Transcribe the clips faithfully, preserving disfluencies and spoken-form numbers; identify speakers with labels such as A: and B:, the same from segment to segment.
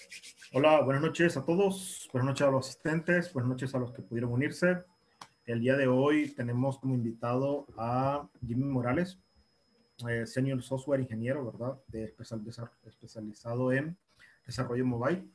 A: Hola, buenas noches a todos, buenas noches a los asistentes, buenas noches a los que pudieron unirse. El día de hoy tenemos como invitado a Jimmy Morales, eh, Senior Software Ingeniero, ¿verdad? De especial, especializado en desarrollo mobile.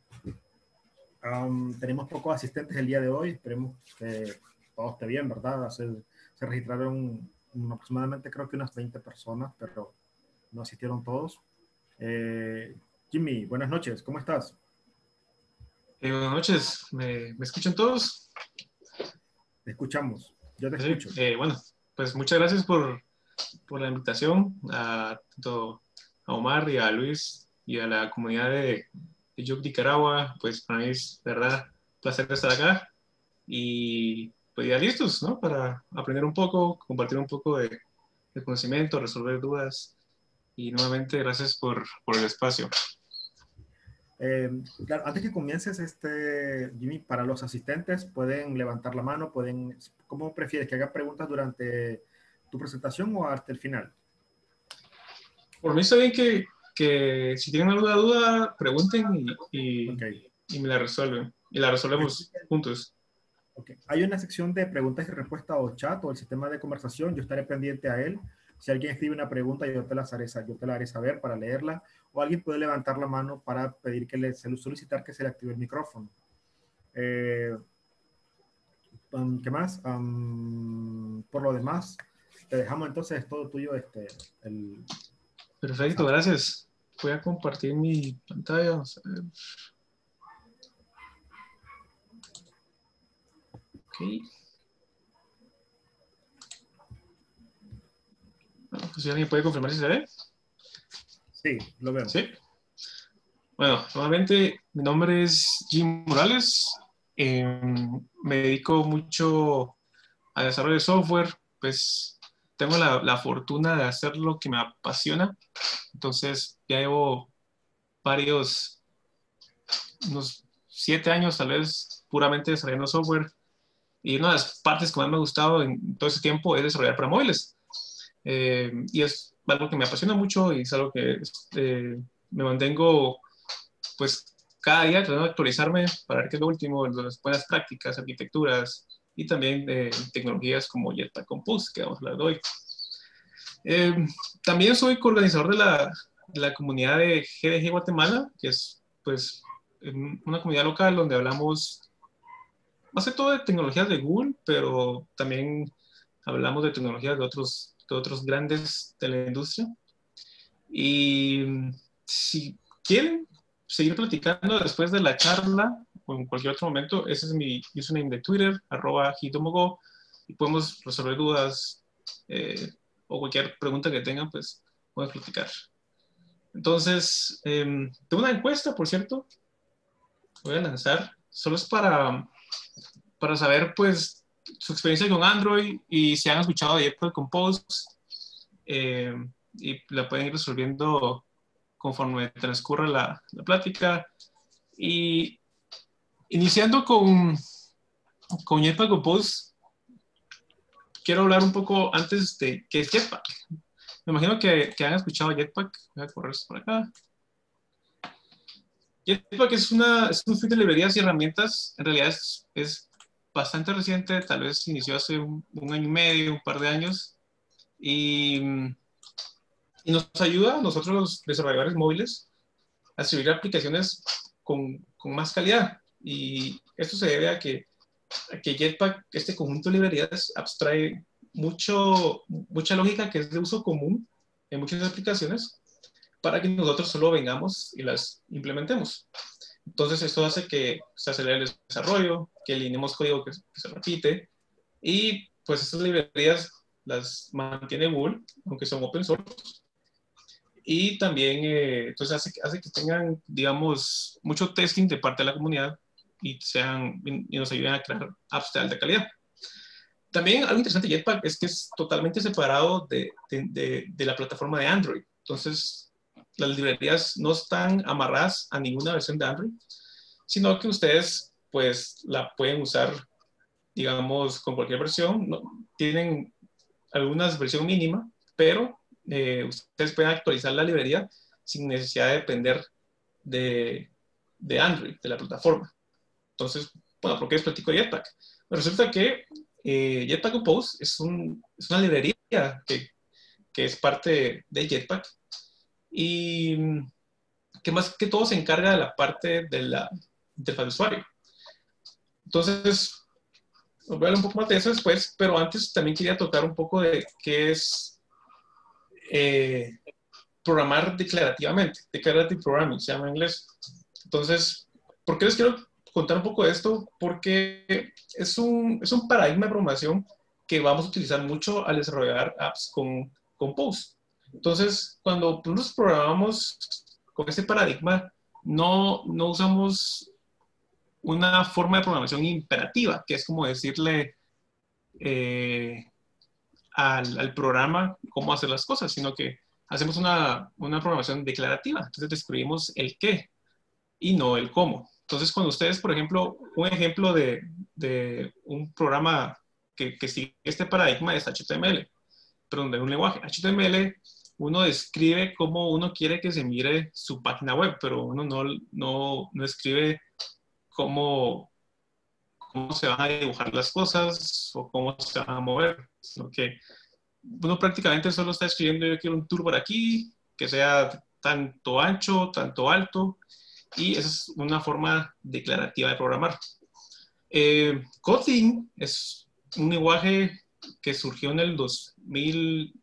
A: Um, tenemos pocos asistentes el día de hoy, esperemos que todo esté bien, ¿verdad? Se, se registraron um, aproximadamente creo que unas veinte personas, pero no asistieron todos. Eh, Jimmy, buenas noches, ¿cómo estás?
B: Eh, buenas noches, ¿Me, ¿me escuchan todos?
A: Te escuchamos, yo te
B: Sí,
A: escucho.
B: eh, bueno, pues muchas gracias por, por la invitación a, tanto a Omar y a Luis y a la comunidad de, de Yuc, Nicaragua. Pues para mí es, de verdad, un placer estar acá y pues ya listos, ¿no? Para aprender un poco, compartir un poco de, de conocimiento, resolver dudas y nuevamente gracias por, por el espacio.
A: Eh, claro, antes que comiences, este, Jimmy, para los asistentes pueden levantar la mano, pueden, ¿cómo prefieres que haga preguntas durante tu presentación o hasta el final?
B: Por mí está bien que, que si tienen alguna duda, pregunten y, y,
A: Ok.
B: y me la resuelven. Y la resolvemos juntos.
A: Okay. Hay una sección de preguntas y respuestas o chat o el sistema de conversación. Yo estaré pendiente a él. Si alguien escribe una pregunta, yo te, las haré, yo te la haré saber para leerla. O alguien puede levantar la mano para pedir que le solicitar que se le active el micrófono. Eh, um, ¿Qué más? Um, por lo demás, te dejamos entonces todo tuyo este, el,
B: Perfecto, gracias. Voy a compartir mi pantalla. Vamos a ver. Ok. Bueno, pues si alguien puede confirmar si se ve.
A: Sí, lo vemos.
B: Sí. Bueno, nuevamente, mi nombre es Jim Morales. Eh, me dedico mucho a desarrollo de software. Pues tengo la, la fortuna de hacer lo que me apasiona. Entonces, ya llevo varios, unos siete años tal vez, puramente desarrollando software. Y una de las partes que más me ha gustado en todo ese tiempo es desarrollar para móviles. Eh, y es algo que me apasiona mucho y es algo que eh, me mantengo pues cada día tratando de actualizarme para ver qué es lo último, las buenas prácticas, arquitecturas y también eh, tecnologías como Jetpack Compose, que vamos a hablar de hoy. Eh, También soy coorganizador de la, de la comunidad de G D G Guatemala, que es pues una comunidad local donde hablamos más que todo de tecnologías de Google, pero también hablamos de tecnologías de otros, de otros grandes de la industria. Y si quieren seguir platicando después de la charla o en cualquier otro momento, ese es mi username de Twitter, arroba hitomogo, y podemos resolver dudas eh, o cualquier pregunta que tengan, pues podemos platicar. Entonces, eh, tengo una encuesta, por cierto, voy a lanzar, solo es para, para saber, pues, su experiencia con Android y si han escuchado de Jetpack Compose, eh, y la pueden ir resolviendo conforme transcurra la, la plática. Y iniciando con, con Jetpack Compose, quiero hablar un poco antes de qué es Jetpack. Me imagino que, que han escuchado Jetpack. Voy a correr por acá. Jetpack es, una, es un suite de librerías y herramientas. En realidad es, es bastante reciente, tal vez inició hace un, un año y medio, un par de años. Y, y nos ayuda a nosotros los desarrolladores móviles a subir aplicaciones con, con más calidad. Y esto se debe a que, a que Jetpack, este conjunto de librerías, abstrae mucho, mucha lógica que es de uso común en muchas aplicaciones para que nosotros solo vengamos y las implementemos. Entonces, esto hace que se acelere el desarrollo, que alineemos código que, que se repite, y pues estas librerías las mantiene Google, aunque son open source, y también eh, entonces hace, hace que tengan, digamos, mucho testing de parte de la comunidad y, sean, y nos ayuden a crear apps de alta calidad. También algo interesante de Jetpack es que es totalmente separado de, de, de, de la plataforma de Android. Entonces, las librerías no están amarradas a ninguna versión de Android, sino que ustedes pues la pueden usar, digamos, con cualquier versión. No, tienen algunas versión mínima, pero eh, ustedes pueden actualizar la librería sin necesidad de depender de, de Android, de la plataforma. Entonces, bueno, ¿por qué les platico de Jetpack? Pues resulta que eh, Jetpack Compose es, un, es una librería que, que es parte de Jetpack y que más que todo se encarga de la parte de la interfaz de usuario. Entonces, voy a hablar un poco más de eso después, pero antes también quería tocar un poco de qué es eh, programar declarativamente, declarative programming, se llama en inglés. Entonces, ¿por qué les quiero contar un poco de esto? Porque es un, es un paradigma de programación que vamos a utilizar mucho al desarrollar apps con Compose. Entonces, cuando nosotros programamos con este paradigma, no, no usamos una forma de programación imperativa, que es como decirle eh, al, al programa cómo hacer las cosas, sino que hacemos una, una programación declarativa. Entonces describimos el qué y no el cómo. Entonces, cuando ustedes, por ejemplo, un ejemplo de, de un programa que, que sigue este paradigma es H T M L, perdón, de un lenguaje. H T M L, uno describe cómo uno quiere que se mire su página web, pero uno no, no, no escribe cómo, cómo se van a dibujar las cosas o cómo se van a mover, sino que uno prácticamente solo está escribiendo: yo quiero un toolbar aquí, que sea tanto ancho, tanto alto, y esa es una forma declarativa de programar. Eh, Kotlin es un lenguaje que surgió en el dos mil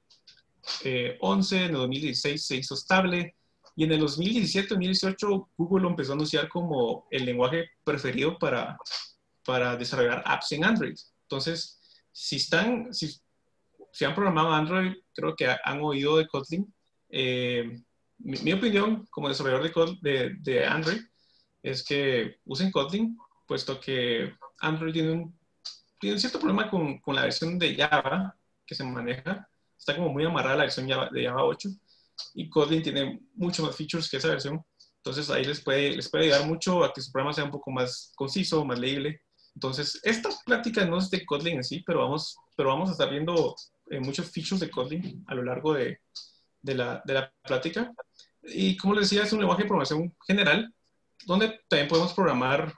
B: once, en el dos mil dieciséis se hizo estable, y en el dos mil diecisiete, dos mil dieciocho Google lo empezó a anunciar como el lenguaje preferido para, para desarrollar apps en Android. Entonces, si están, si, si han programado Android, creo que han oído de Kotlin. Eh, mi, mi opinión como desarrollador de, de, de Android es que usen Kotlin, puesto que Android tiene un, tiene un cierto problema con, con la versión de Java que se maneja. Está como muy amarrada a la versión Java, de Java ocho, y Kotlin tiene mucho más features que esa versión. Entonces ahí les puede, les puede ayudar mucho a que su programa sea un poco más conciso, más legible. Entonces, esta plática no es de Kotlin en sí, pero vamos, pero vamos a estar viendo eh, muchos features de Kotlin a lo largo de, de, la, de la plática. Y como les decía, es un lenguaje de programación general, donde también podemos programar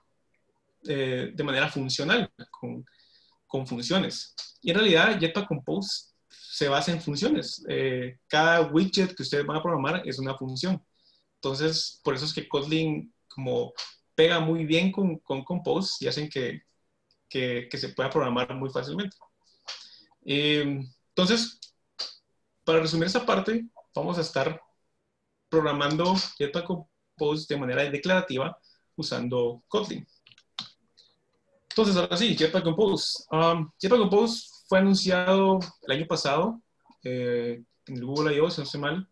B: eh, de manera funcional, con, con funciones. Y en realidad, Jetpack Compose se basa en funciones. Eh, cada widget que ustedes van a programar es una función. Entonces, por eso es que Kotlin como pega muy bien con, con Compose y hacen que, que, que se pueda programar muy fácilmente. Eh, entonces, para resumir esa parte, vamos a estar programando Jetpack Compose de manera declarativa usando Kotlin. Entonces, ahora sí, Jetpack Compose. Um, Jetpack Compose fue anunciado el año pasado eh, en el Google I O, si no estoy mal.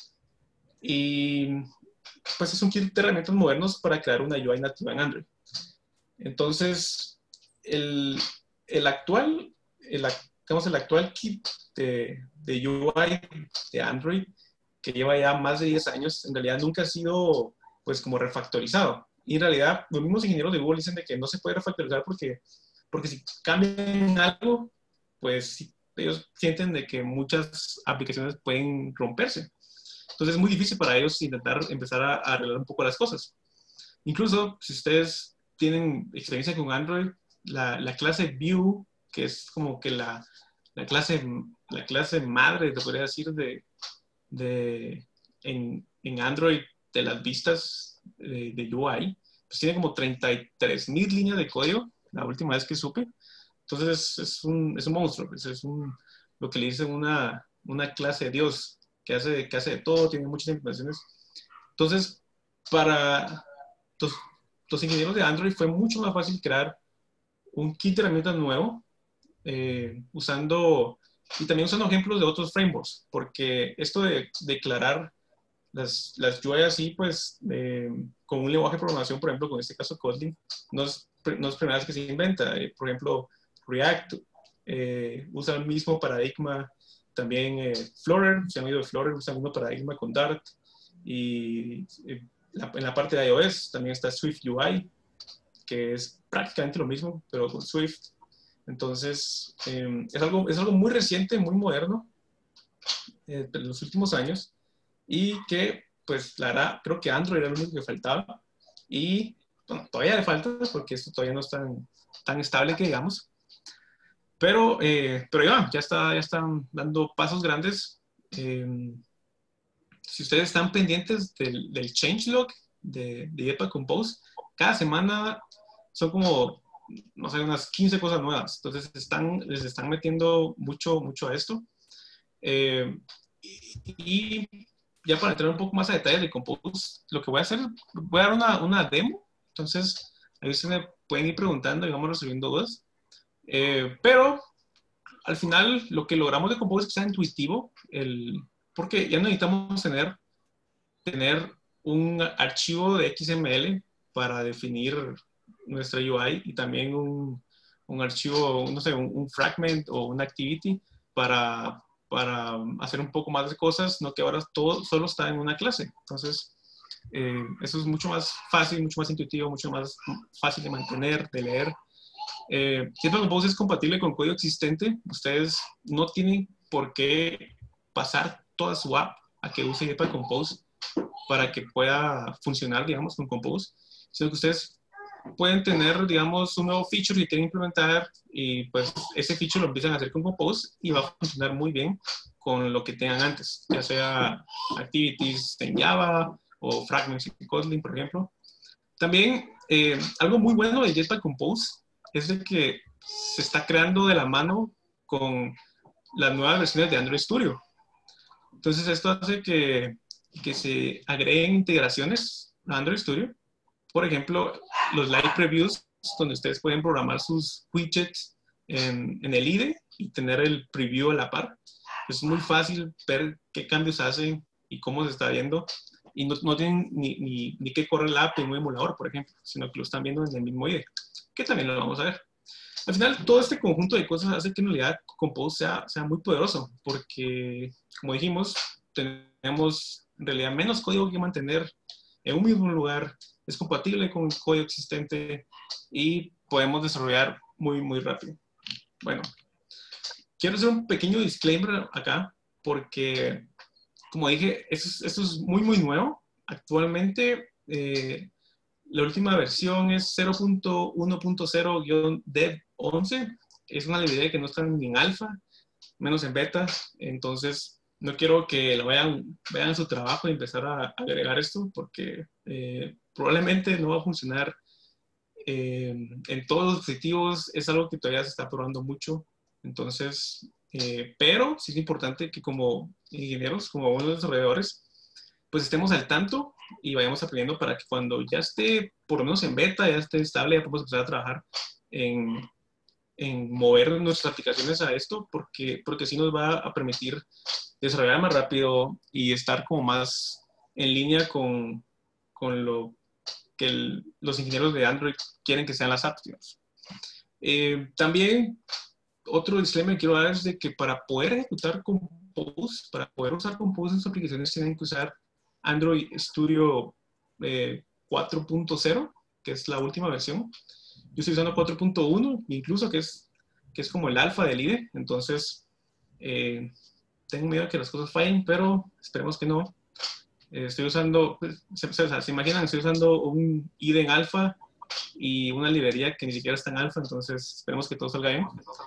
B: Y pues es un kit de herramientas modernos para crear una U I nativa en Android. Entonces, el, el actual, el, digamos, el actual kit de, de U I de Android, que lleva ya más de diez años, en realidad nunca ha sido pues como refactorizado. Y en realidad los mismos ingenieros de Google dicen de que no se puede refactorizar porque, porque si cambian algo, pues ellos sienten de que muchas aplicaciones pueden romperse. Entonces es muy difícil para ellos intentar empezar a, a arreglar un poco las cosas. Incluso si ustedes tienen experiencia con Android, la, la clase View, que es como que la, la, clase, la clase madre, te podría decir, de, de, en, en Android de las vistas de, de U I, pues tiene como treinta y tres mil líneas de código, la última vez que supe. Entonces es un, es un monstruo, pues es un, lo que le dicen una, una clase de Dios, que hace, que hace de todo, tiene muchas implementaciones. Entonces, para los, los ingenieros de Android fue mucho más fácil crear un kit de herramientas nuevo, eh, usando, y también usando ejemplos de otros frameworks, porque esto de declarar las, las U I así, pues, eh, con un lenguaje de programación, por ejemplo, con este caso Kotlin, no es, no es primera vez que se inventa. Eh, por ejemplo, React eh, usa el mismo paradigma. También eh, Flutter, se han oído de Flutter, usa el mismo paradigma con Dart. Y eh, la, en la parte de iOS también está Swift U I, que es prácticamente lo mismo, pero con Swift. Entonces, eh, es, algo, es algo muy reciente, muy moderno, eh, de los últimos años, y que, pues, la verdad, creo que Android era lo único que faltaba. Y bueno, todavía le falta porque esto todavía no es tan, tan estable que digamos. Pero, eh, pero ya, ya, está, ya están dando pasos grandes. Eh, si ustedes están pendientes del, del changelog de, de Jetpack Compose, cada semana son como, no sé, unas quince cosas nuevas. Entonces están, les están metiendo mucho, mucho a esto. Eh, y, y ya para entrar un poco más a detalle de Compose, lo que voy a hacer, voy a dar una, una demo. Entonces, ahí ustedes me pueden ir preguntando y vamos resolviendo dudas. Eh, pero al final lo que logramos de Compose es que sea intuitivo, el, porque ya no necesitamos tener, tener un archivo de X M L para definir nuestra U I y también un, un archivo, no sé, un, un fragment o una activity para, para hacer un poco más de cosas, no que ahora todo solo está en una clase. Entonces, eh, eso es mucho más fácil, mucho más intuitivo, mucho más fácil de mantener, de leer. Eh, Jetpack Compose es compatible con código existente. Ustedes no tienen por qué pasar toda su app a que use Jetpack Compose para que pueda funcionar, digamos, con Compose, sino que ustedes pueden tener, digamos, un nuevo feature que quieren implementar y pues ese feature lo empiezan a hacer con Compose y va a funcionar muy bien con lo que tengan antes, ya sea activities en Java o fragments en Kotlin, por ejemplo. También, eh, algo muy bueno de Jetpack Compose es de que se está creando de la mano con las nuevas versiones de Android Studio. Entonces, esto hace que, que se agreguen integraciones a Android Studio. Por ejemplo, los live previews, donde ustedes pueden programar sus widgets en, en el I D E y tener el preview a la par. Es muy fácil ver qué cambios hacen y cómo se está viendo. Y no, no tienen ni, ni, ni que correr la app en un emulador, por ejemplo, sino que lo están viendo en el mismo I D E, que también lo vamos a ver. Al final, todo este conjunto de cosas hace que en realidad Compose sea, sea muy poderoso, porque, como dijimos, tenemos en realidad menos código que mantener en un mismo lugar, es compatible con el código existente y podemos desarrollar muy, muy rápido. Bueno, quiero hacer un pequeño disclaimer acá, porque, como dije, esto es, esto es muy, muy nuevo. Actualmente, eh, la última versión es cero punto uno punto cero guión dev once. Es una librería que no está ni en alfa, menos en beta. Entonces, no quiero que lo vayan, vean su trabajo y empezar a agregar esto, porque eh, probablemente no va a funcionar eh, en todos los dispositivos. Es algo que todavía se está probando mucho. Entonces, eh, pero sí es importante que como ingenieros, como buenos desarrolladores, pues estemos al tanto y vayamos aprendiendo para que cuando ya esté, por lo menos en beta, ya esté estable, ya podemos empezar a trabajar en, en mover nuestras aplicaciones a esto, porque, porque sí nos va a permitir desarrollar más rápido y estar como más en línea con, con lo que el, los ingenieros de Android quieren que sean las apps. Eh, también, otro disclaimer que quiero dar es de que para poder ejecutar Compose, para poder usar Compose en sus aplicaciones, tienen que usar Android Studio eh, cuatro punto cero, que es la última versión. Yo estoy usando cuatro punto uno, incluso, que es, que es como el alfa del I D E. Entonces, eh, tengo miedo de que las cosas fallen, pero esperemos que no. Eh, estoy usando, pues, se, se, se imaginan, estoy usando un I D E en alfa y una librería que ni siquiera está en alfa, entonces esperemos que todo salga bien.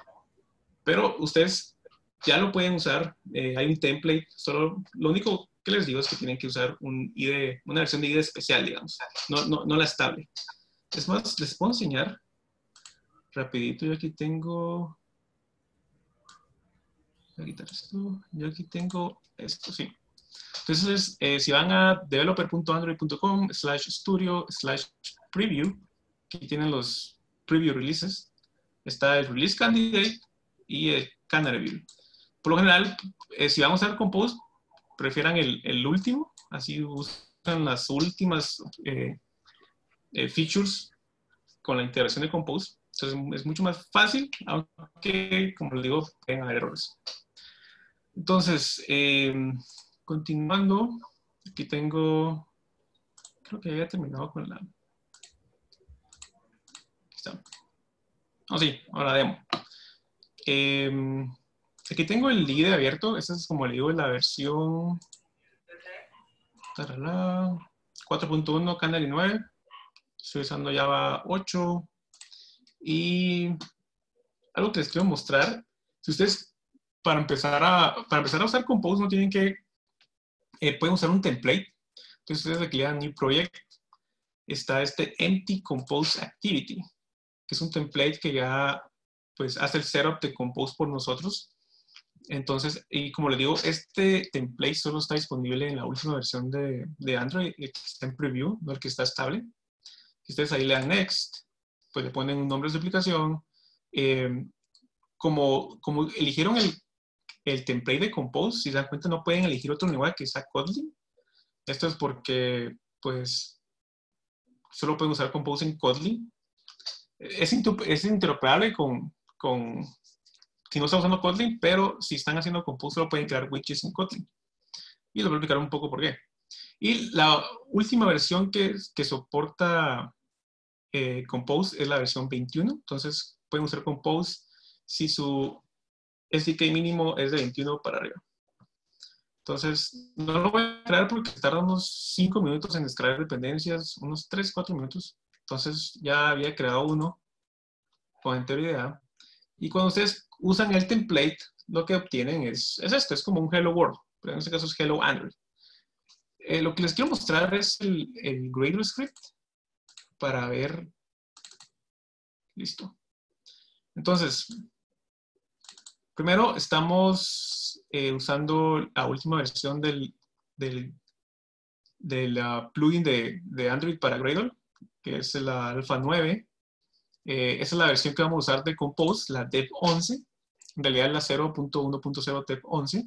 B: Pero ustedes ya lo pueden usar, eh, hay un template, solo lo único que les digo es que tienen que usar un I D E, una versión de I D E especial, digamos, no, no, no la estable. Es más, les puedo enseñar rapidito. Yo aquí tengo, voy a quitar esto, yo aquí tengo esto, sí. Entonces, eh, si van a developer punto android punto com slash studio slash preview, aquí tienen los preview releases, está el release candidate y el canary view. Por lo general, eh, si vamos a ver Compose, prefieran el, el último, así usan las últimas eh, eh, features con la integración de Compose. Entonces es mucho más fácil, aunque, como les digo, pueden haber errores. Entonces, eh, continuando, aquí tengo, creo que había terminado con la... Aquí está. Oh, sí, ahora demo. Eh, aquí tengo el I D E abierto. Esta es, como le digo, la versión cuatro punto uno, Canary nueve. Estoy usando Java ocho. Y algo que les quiero mostrar, si ustedes para empezar a, para empezar a usar Compose no tienen que, eh, pueden usar un template. Entonces ustedes aquí le dan New Project, está este Empty Compose Activity, que es un template que ya pues hace el setup de Compose por nosotros. Entonces, y como les digo, este template solo está disponible en la última versión de, de Android, el que está en preview, no el que está estable. Si ustedes ahí le dan Next, pues le ponen un nombre de su aplicación. Eh, como, como eligieron el, el template de Compose, si se dan cuenta no pueden elegir otro lenguaje que sea Kotlin. Esto es porque, pues, solo pueden usar Compose en Kotlin. Es, es interoperable con, con, si no están usando Kotlin, pero si están haciendo Compose solo pueden crear widgets en Kotlin. Y les voy a explicar un poco por qué. Y la última versión que, que soporta eh, Compose es la versión veintiuno. Entonces pueden usar Compose si su S D K mínimo es de veintiuno para arriba. Entonces, no lo voy a crear porque tarda unos cinco minutos en extraer dependencias, unos tres, cuatro minutos. Entonces, ya había creado uno con enteridad. Y cuando ustedes usan el template, lo que obtienen es, es esto, es como un Hello World, pero en este caso es Hello Android. Eh, lo que les quiero mostrar es el, el Gradle script para ver. Listo. Entonces, primero estamos eh, usando la última versión del, del, del uh, plugin de, de Android para Gradle, que es la alfa nueve. Eh, esa es la versión que vamos a usar de Compose, la dev once. En realidad es la cero punto uno punto cero dev once.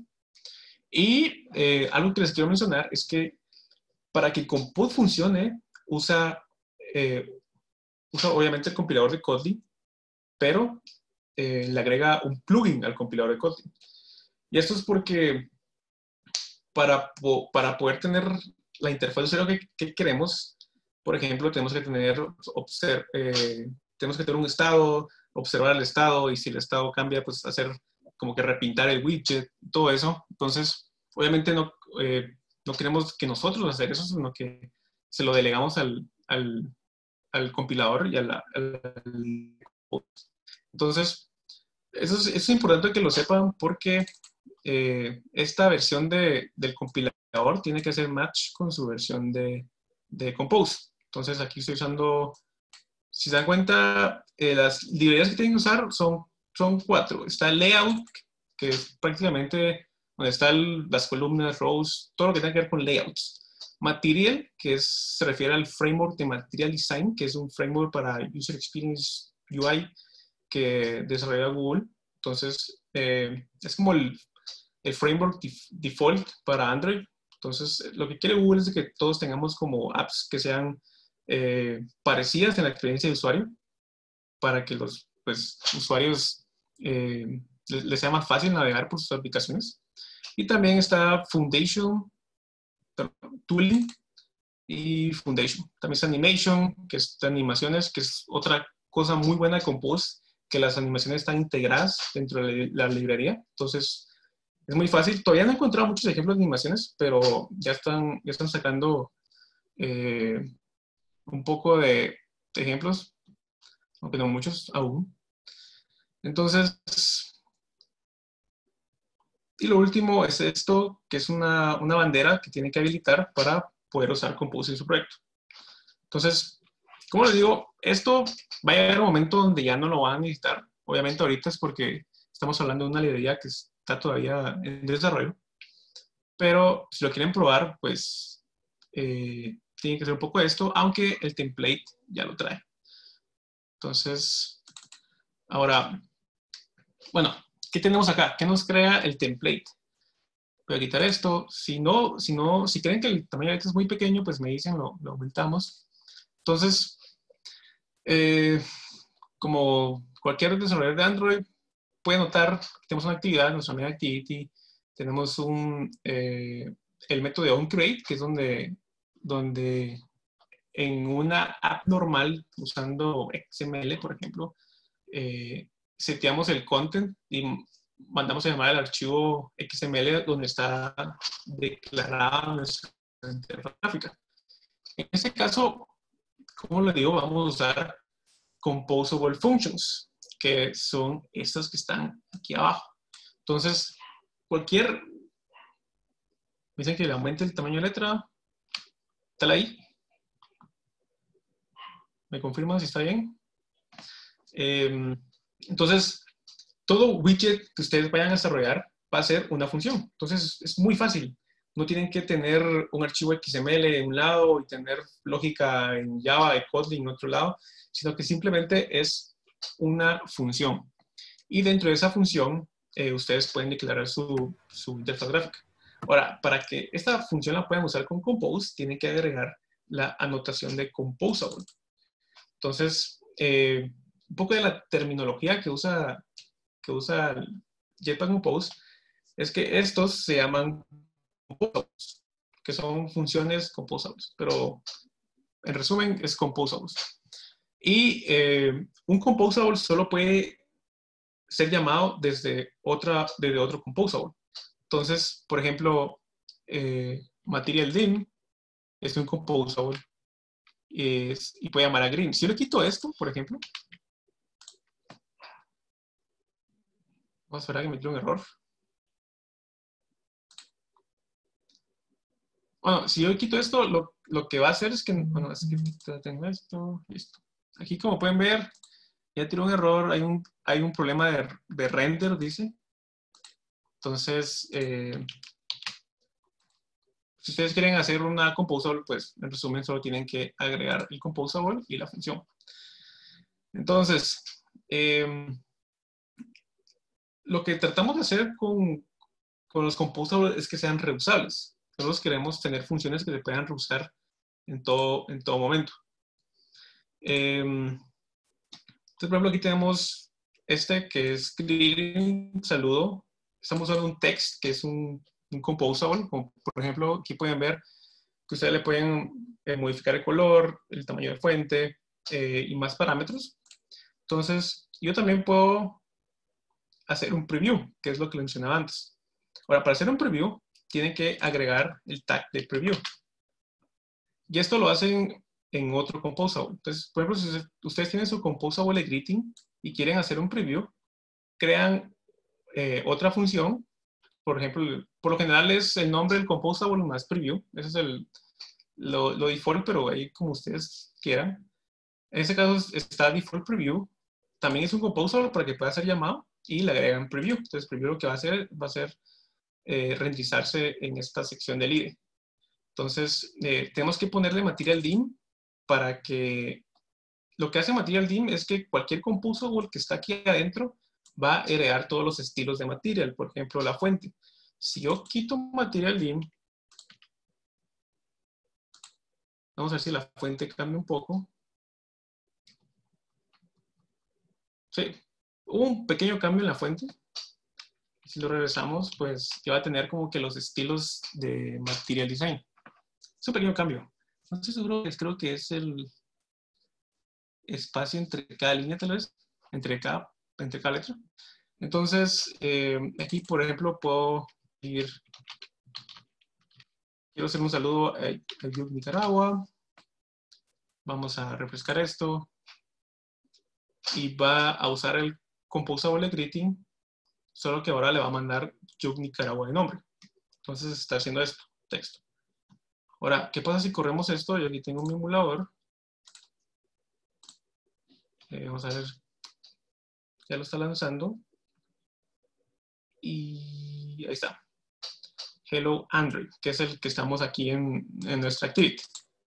B: Y eh, algo que les quiero mencionar es que para que Compose funcione, usa, eh, usa obviamente el compilador de Kotlin, pero eh, le agrega un plugin al compilador de Kotlin. Y esto es porque para, para poder tener la interfaz de usuario que, que queremos, por ejemplo, tenemos que tener, observ, eh, tenemos que tener un estado, observar el estado, y si el estado cambia, pues hacer como que repintar el widget, todo eso. Entonces, obviamente no, eh, no queremos que nosotros hacer eso, sino que se lo delegamos al, al, al compilador y a la, al, entonces, eso es, eso es importante que lo sepan porque eh, esta versión de, del compilador tiene que hacer match con su versión de, de Compose. Entonces, aquí estoy usando, si se dan cuenta, eh, las librerías que tienen que usar son, son cuatro. Está el layout, que es prácticamente donde están las columnas, rows, todo lo que tenga que ver con layouts. Material, que es, se refiere al framework de Material Design, que es un framework para User Experience U I que desarrolla Google. Entonces, eh, es como el, el framework def, default para Android. Entonces, lo que quiere Google es que todos tengamos como apps que sean eh, parecidas en la experiencia de usuario, para que los pues, usuarios eh, les, les sea más fácil navegar por sus aplicaciones. Y también está Foundation, Tooling y Foundation. También está Animation, que es de animaciones, que es otra cosa muy buena de Compose, que las animaciones están integradas dentro de la librería. Entonces, es muy fácil. Todavía no he encontrado muchos ejemplos de animaciones, pero ya están, ya están sacando eh, un poco de, de ejemplos, aunque no muchos aún. Entonces, y lo último es esto, que es una, una bandera que tiene que habilitar para poder usar Compose en su proyecto. Entonces, como les digo, esto va a llegar un momento donde ya no lo van a necesitar. Obviamente ahorita es porque estamos hablando de una librería que está todavía en desarrollo. Pero si lo quieren probar, pues eh, tienen que hacer un poco de esto, aunque el template ya lo trae. Entonces, ahora, bueno, ¿qué tenemos acá? ¿Qué nos crea el template? Voy a quitar esto. Si no, si no, si creen que el tamaño ahorita es muy pequeño, pues me dicen, lo, lo aumentamos. Entonces, eh, como cualquier desarrollador de Android, puede notar que tenemos una actividad, nuestra main activity, tenemos un, eh, el método de onCreate, que es donde, donde en una app normal, usando X M L, por ejemplo, eh, seteamos el content y mandamos a llamar al archivo X M L donde está declarada nuestra interfaz gráfica. En este caso, como les digo, vamos a usar composable functions, que son estas que están aquí abajo. Entonces, cualquier, me dicen que le aumente el tamaño de letra, está ahí. ¿Me confirman si está bien? Eh, entonces, todo widget que ustedes vayan a desarrollar va a ser una función. Entonces, es muy fácil. No tienen que tener un archivo X M L en un lado y tener lógica en Java y Kotlin en otro lado, sino que simplemente es una función. Y dentro de esa función, eh, ustedes pueden declarar su, su interfaz gráfica. Ahora, para que esta función la puedan usar con Compose, tienen que agregar la anotación de composable. Entonces, eh, un poco de la terminología que usa, que usa Jetpack Compose es que estos se llaman composables, que son funciones composables, pero en resumen es composables. Y eh, un composable solo puede ser llamado desde, otra, desde otro composable. Entonces, por ejemplo, eh, material dim es un composable es, y puede llamar a green. Si yo le quito esto, por ejemplo, vamos a esperar que me tire un error. Bueno, si yo quito esto, lo, lo que va a hacer es que, bueno, es que tengo esto, listo. Aquí, como pueden ver, ya tiró un error, hay un, hay un problema de, de render, dice. Entonces, eh, si ustedes quieren hacer una composable, pues en resumen solo tienen que agregar el composable y la función. Entonces, eh, lo que tratamos de hacer con, con los composables es que sean reusables. Nosotros queremos tener funciones que se puedan reusar en todo, en todo momento. Eh, entonces, por ejemplo, aquí tenemos este que es greeting, saludo. Estamos usando un text que es un, un composable. Como por ejemplo, aquí pueden ver que ustedes le pueden eh, modificar el color, el tamaño de fuente eh, y más parámetros. Entonces, yo también puedo hacer un preview, que es lo que mencionaba antes. Ahora, para hacer un preview, tienen que agregar el tag de preview. Y esto lo hacen en otro composable. Entonces, por ejemplo, si ustedes tienen su composable de greeting y quieren hacer un preview, crean eh, otra función. Por ejemplo, por lo general es el nombre del composable más preview. Ese es el, lo, lo default, pero ahí como ustedes quieran. En este caso está default preview. También es un composable para que pueda ser llamado y le agregan preview. Entonces, preview lo que va a hacer va a ser eh, renderizarse en esta sección del I D E. Entonces, eh, tenemos que ponerle material dim para que lo que hace material dim es que cualquier composable que está aquí adentro va a heredar todos los estilos de material. Por ejemplo, la fuente. Si yo quito material dim, vamos a ver si la fuente cambia un poco. Sí, hubo un pequeño cambio en la fuente. Si lo regresamos, pues ya va a tener como que los estilos de material design. Es un pequeño cambio. No estoy seguro, creo que es el espacio entre cada línea, tal vez, entre cada, entre cada letra. Entonces, eh, aquí, por ejemplo, puedo ir, quiero hacer un saludo a, a Nicaragua. Vamos a refrescar esto. Y va a usar el composable greeting, solo que ahora le va a mandar Yug Nicaragua de nombre. Entonces está haciendo esto, texto. Ahora, ¿qué pasa si corremos esto? Yo aquí tengo mi emulador. Eh, vamos a ver. Ya lo está lanzando. Y ahí está. Hello Android, que es el que estamos aquí en, en nuestra activity.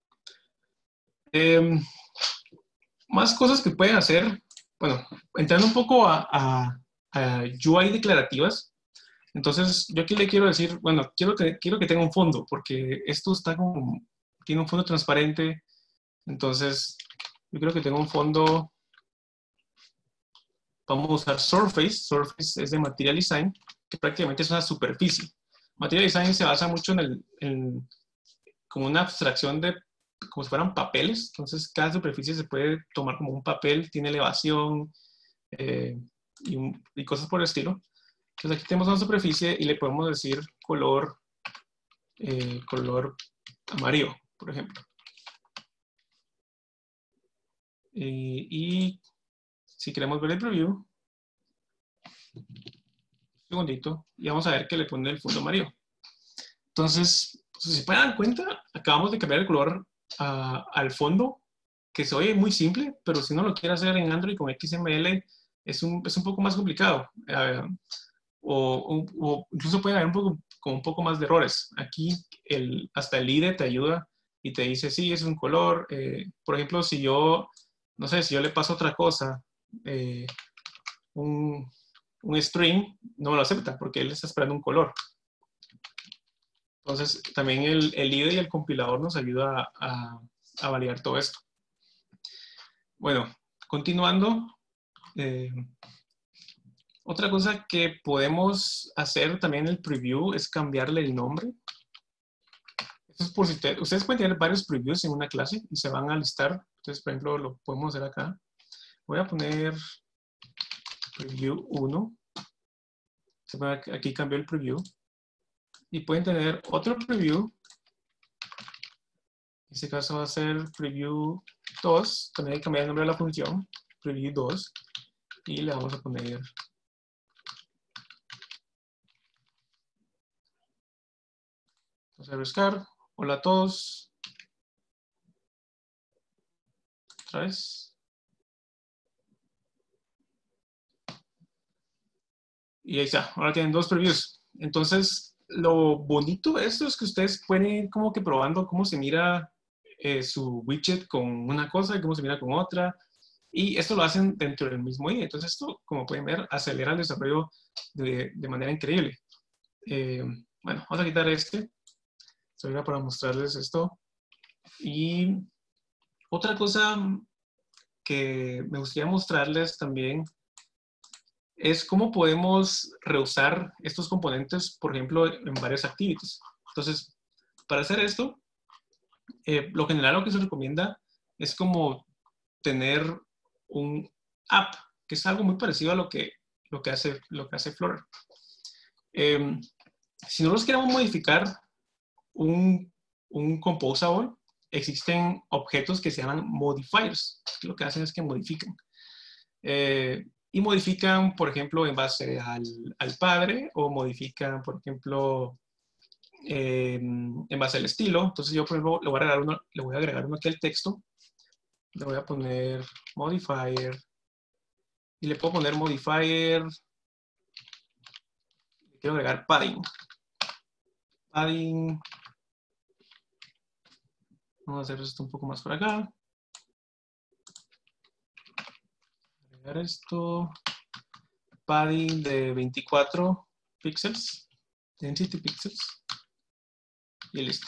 B: Eh, más cosas que pueden hacer. Bueno, entrando un poco a, a, a U I declarativas. Entonces, yo aquí le quiero decir, bueno, quiero que, quiero que tenga un fondo, porque esto está como, tiene un fondo transparente. Entonces, yo creo que tenga un fondo. Vamos a usar Surface. Surface es de Material Design, que prácticamente es una superficie. Material Design se basa mucho en, el, en como una abstracción de, como si fueran papeles. Entonces, cada superficie se puede tomar como un papel, tiene elevación eh, y, un, y cosas por el estilo. Entonces, aquí tenemos una superficie y le podemos decir color, eh, color amarillo, por ejemplo. Eh, y si queremos ver el preview, un segundito, y vamos a ver que le pone el fondo amarillo. Entonces, si se pueden dar cuenta, acabamos de cambiar el color uh, al fondo, que se oye muy simple, pero si uno lo quiere hacer en Android con X M L, es un, es un poco más complicado. Uh, o, o incluso puede haber un poco, con un poco más de errores. Aquí el, hasta el I D E te ayuda y te dice, sí, es un color. Eh, por ejemplo, si yo, no sé, si yo le paso otra cosa, eh, un, un string, no me lo acepta porque él está esperando un color. Entonces, también el, el I D E y el compilador nos ayuda a, a validar todo esto. Bueno, continuando. Eh, otra cosa que podemos hacer también en el preview es cambiarle el nombre. Esto es por si te, ustedes pueden tener varios previews en una clase y se van a listar. Entonces, por ejemplo, lo podemos hacer acá. Voy a poner preview uno. Aquí cambió el preview. Y pueden tener otro preview. En este caso va a ser preview dos. También hay que cambiar el nombre de la función. Preview dos. Y le vamos a poner vamos a buscar. Hola a todos. Otra vez. Y ahí está. Ahora tienen dos previews. Entonces, lo bonito de esto es que ustedes pueden ir como que probando cómo se mira eh, su widget con una cosa y cómo se mira con otra. Y esto lo hacen dentro del mismo I D E. Entonces, esto, como pueden ver, acelera el desarrollo de, de manera increíble. Eh, bueno, vamos a quitar este. Esto era para mostrarles esto. Y otra cosa que me gustaría mostrarles también es cómo podemos reusar estos componentes, por ejemplo, en varias activities. Entonces, para hacer esto, eh, lo general lo que se recomienda es como tener un app, que es algo muy parecido a lo que, lo que, hace, lo que hace Flutter. Eh, si nosotros queremos modificar un, un composable, existen objetos que se llaman modifiers. Lo que hacen es que modifican. Eh, y modifican, por ejemplo, en base al, al padre, o modifican, por ejemplo, eh, en base al estilo. Entonces yo, por ejemplo, le voy a agregar uno, le voy a agregar uno aquí al texto. Le voy a poner modifier. Y le puedo poner modifier. Le quiero agregar padding. Padding. Vamos a hacer esto un poco más por acá. Agregar esto. Padding de veinticuatro píxeles. Density pixels. Y listo.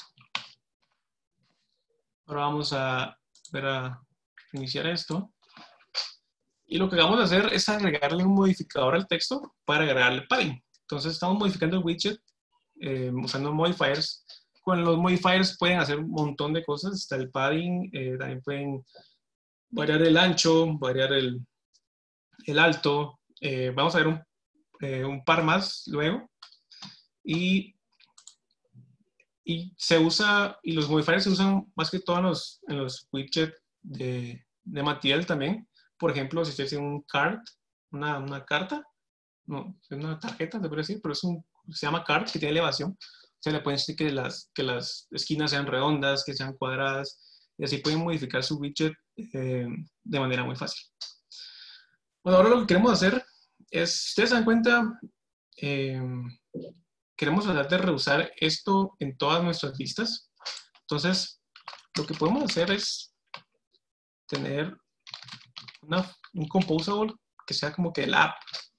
B: Ahora vamos a ver a iniciar esto. Y lo que vamos a hacer es agregarle un modificador al texto para agregarle padding. Entonces estamos modificando el widget eh, usando modifiers. Con los modifiers pueden hacer un montón de cosas. Está el padding, eh, también pueden variar el ancho, variar el, el alto. Eh, vamos a ver un, eh, un par más luego. Y, y se usa, y los modifiers se usan más que todo en los, en los widgets de, de Material también. Por ejemplo, si usted tiene un card, una, una carta, no, es una tarjeta, se puede decir, pero es un, se llama card, que tiene elevación. Se le puede decir que las, que las esquinas sean redondas, que sean cuadradas, y así pueden modificar su widget eh, de manera muy fácil. Bueno, ahora lo que queremos hacer es, si ustedes se dan cuenta, eh, queremos tratar de reusar esto en todas nuestras vistas. Entonces, lo que podemos hacer es tener una, un composable que sea como que el app.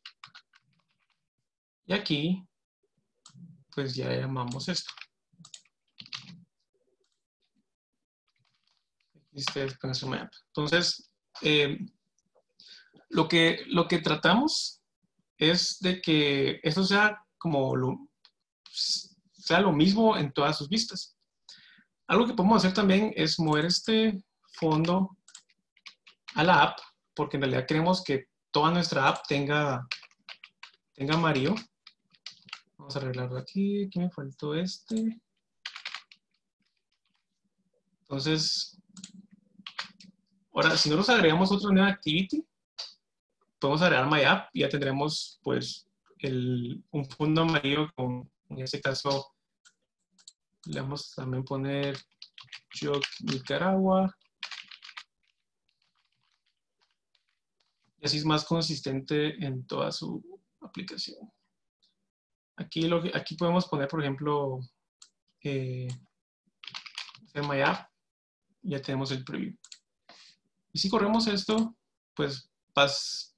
B: Y aquí, pues ya llamamos esto. Entonces, eh, lo, que, lo que tratamos es de que esto sea como lo, sea lo mismo en todas sus vistas. Algo que podemos hacer también es mover este fondo a la app, porque en realidad queremos que toda nuestra app tenga, tenga amarillo. Vamos a arreglarlo aquí. Aquí me faltó este. Entonces, Ahora, si nosotros agregamos otra nueva activity, podemos agregar my app y ya tendremos pues el, un fondo amarillo con, en este caso, le vamos a también poner yo Nicaragua. Y así es más consistente en toda su aplicación. Aquí, lo que, aquí podemos poner, por ejemplo, eh, my app, ya tenemos el preview. Y si corremos esto, pues vas,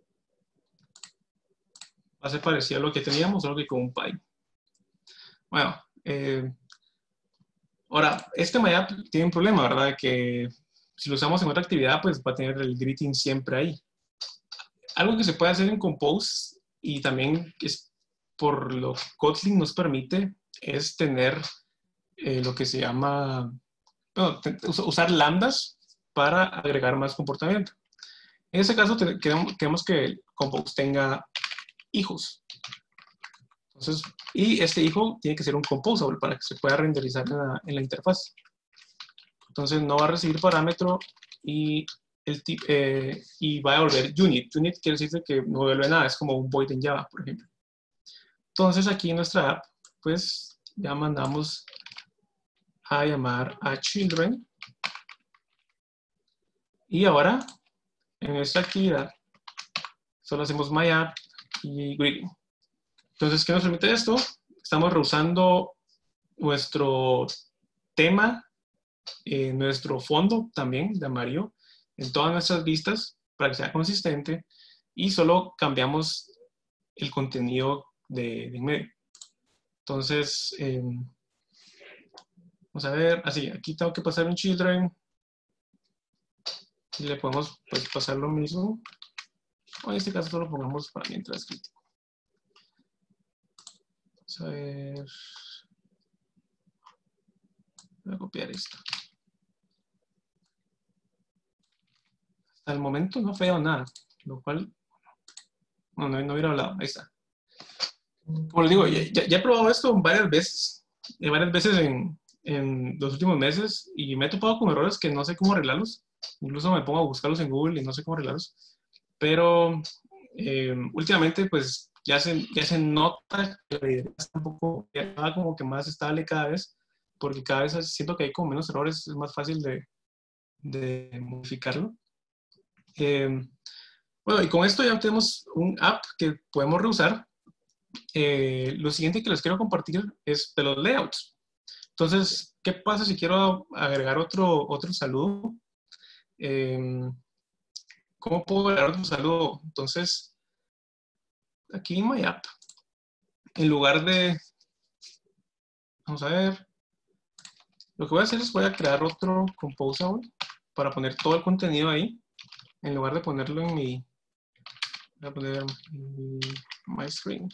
B: va a ser parecido a lo que teníamos, solo que con un Py. Bueno, eh, ahora, este my app tiene un problema, ¿verdad? Que si lo usamos en otra actividad, pues va a tener el greeting siempre ahí. Algo que se puede hacer en Compose y también es por lo que Kotlin nos permite es tener eh, lo que se llama, bueno, usar lambdas para agregar más comportamiento. En este caso queremos, queremos que Compose tenga hijos. Entonces, y este hijo tiene que ser un composable para que se pueda renderizar en la, en la interfaz. Entonces no va a recibir parámetro y, el tip, eh, y va a volver unit. Unit quiere decir que no vuelve nada, es como un void en Java, por ejemplo. Entonces aquí en nuestra app, pues ya mandamos a llamar a children. Y ahora, en esta actividad, solo hacemos my app y greeting. Entonces, ¿qué nos permite esto? Estamos reusando nuestro tema, eh, nuestro fondo también de amarillo, en todas nuestras vistas para que sea consistente y solo cambiamos el contenido de, de en medio. Entonces, eh, vamos a ver, así, aquí tengo que pasar un children y le podemos pues, pasar lo mismo. O en este caso solo pongamos para mientras crítico. Vamos a ver. Voy a copiar esto. Hasta el momento no fallado nada, lo cual no, no, no hubiera hablado. Ahí está. Como les digo, ya, ya he probado esto varias veces, eh, varias veces en, en los últimos meses y me he topado con errores que no sé cómo arreglarlos. Incluso me pongo a buscarlos en Google y no sé cómo arreglarlos. Pero eh, últimamente, pues ya se, ya se nota que la idea está un poco, ya como que más estable cada vez, porque cada vez siento que hay como menos errores, es más fácil de, de modificarlo. Eh, bueno, y con esto ya tenemos un app que podemos reusar. Eh, lo siguiente que les quiero compartir es de los layouts. Entonces, ¿qué pasa si quiero agregar otro, otro saludo? Eh, ¿Cómo puedo agregar otro saludo? Entonces, aquí en My App, en lugar de, vamos a ver, lo que voy a hacer es voy a crear otro composable para poner todo el contenido ahí, en lugar de ponerlo en mi, voy a poner mi, my screen.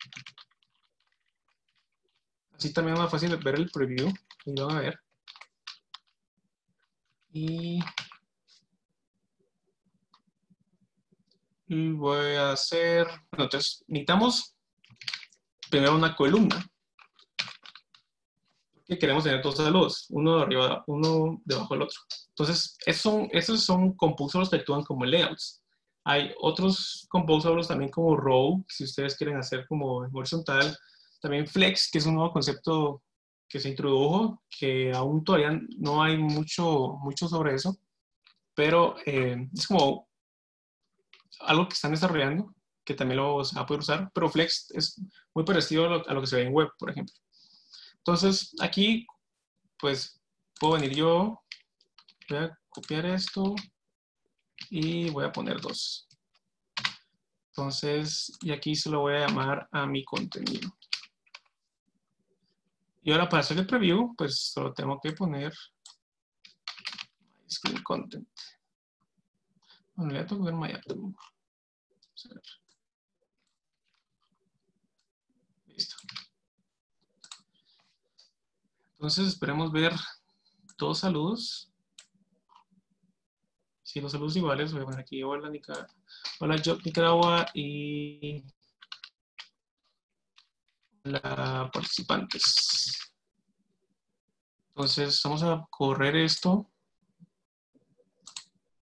B: Así también es más fácil ver el preview y lo van a ver. Y, y voy a hacer, bueno, entonces necesitamos primero una columna. Que queremos tener dos saludos, uno arriba, uno debajo del otro. Entonces, esos son, esos son composables que actúan como layouts. Hay otros composables también como row, si ustedes quieren hacer como horizontal. También flex, que es un nuevo concepto que se introdujo, que aún todavía no hay mucho, mucho sobre eso, pero eh, es como algo que están desarrollando, que también lo se va a poder usar, pero flex es muy parecido a lo, a lo que se ve en web, por ejemplo. Entonces, aquí, pues, puedo venir yo, voy a copiar esto y voy a poner dos. Entonces, y aquí se lo voy a llamar a mi contenido. Y ahora para hacer el preview, pues solo tengo que poner screen content. Bueno, le voy a poner my app. Listo. Entonces, esperemos ver dos saludos. Si los saludos iguales, voy a poner aquí, hola Nicaragua, hola yo Nicaragua y hola participantes. Entonces, vamos a correr esto.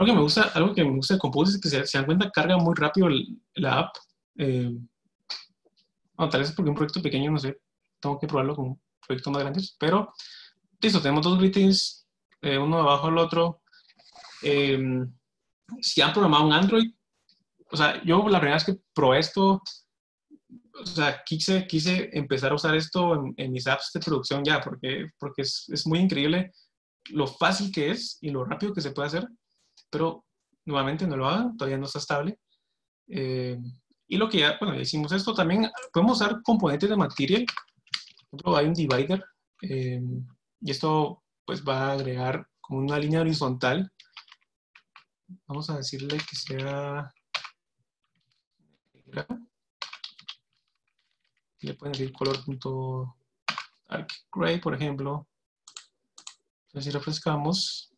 B: Algo que me gusta, algo que me gusta de Compose es que se, se dan cuenta, carga muy rápido el, la app. Eh, bueno, tal vez es porque un proyecto pequeño, no sé, tengo que probarlo con proyectos más grandes, pero listo, tenemos dos greetings, eh, uno debajo del otro. Eh, si han programado un Android, o sea, yo la primera vez que probé esto, o sea, quise, quise empezar a usar esto en, en mis apps de producción ya, porque, porque es, es muy increíble lo fácil que es y lo rápido que se puede hacer, pero nuevamente no lo hagan, todavía no está estable. Eh, y lo que ya, bueno, ya hicimos esto, también podemos usar componentes de Material. Por ejemplo, hay un divider, eh, y esto pues va a agregar como una línea horizontal. Vamos a decirle que sea negra. Le pueden decir color.dark gray, por ejemplo. Entonces, si refrescamos,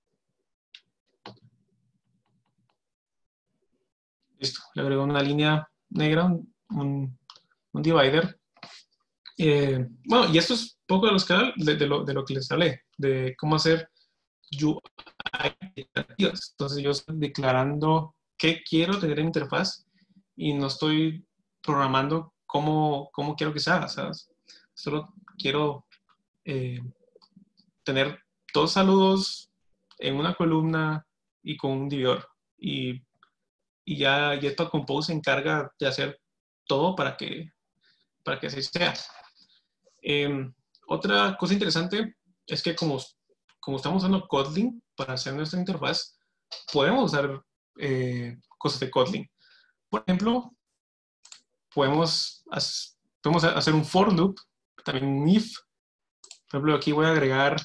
B: listo, le agrego una línea negra, un, un, un divider. Eh, bueno, y esto es poco de, los que, de, de, lo, de lo que les hablé, de cómo hacer U I. Entonces yo estoy declarando qué quiero tener en interfaz y no estoy programando cómo, cómo quiero que se haga, ¿sabes? Solo quiero eh, tener dos saludos en una columna y con un divisor. Y, y ya Jetpack Compose se encarga de hacer todo para que, para que así sea. Eh, otra cosa interesante es que como, como estamos usando Kotlin para hacer nuestra interfaz, podemos usar eh, cosas de Kotlin. Por ejemplo, podemos, podemos hacer un for loop, también un if. Por ejemplo, aquí voy a agregar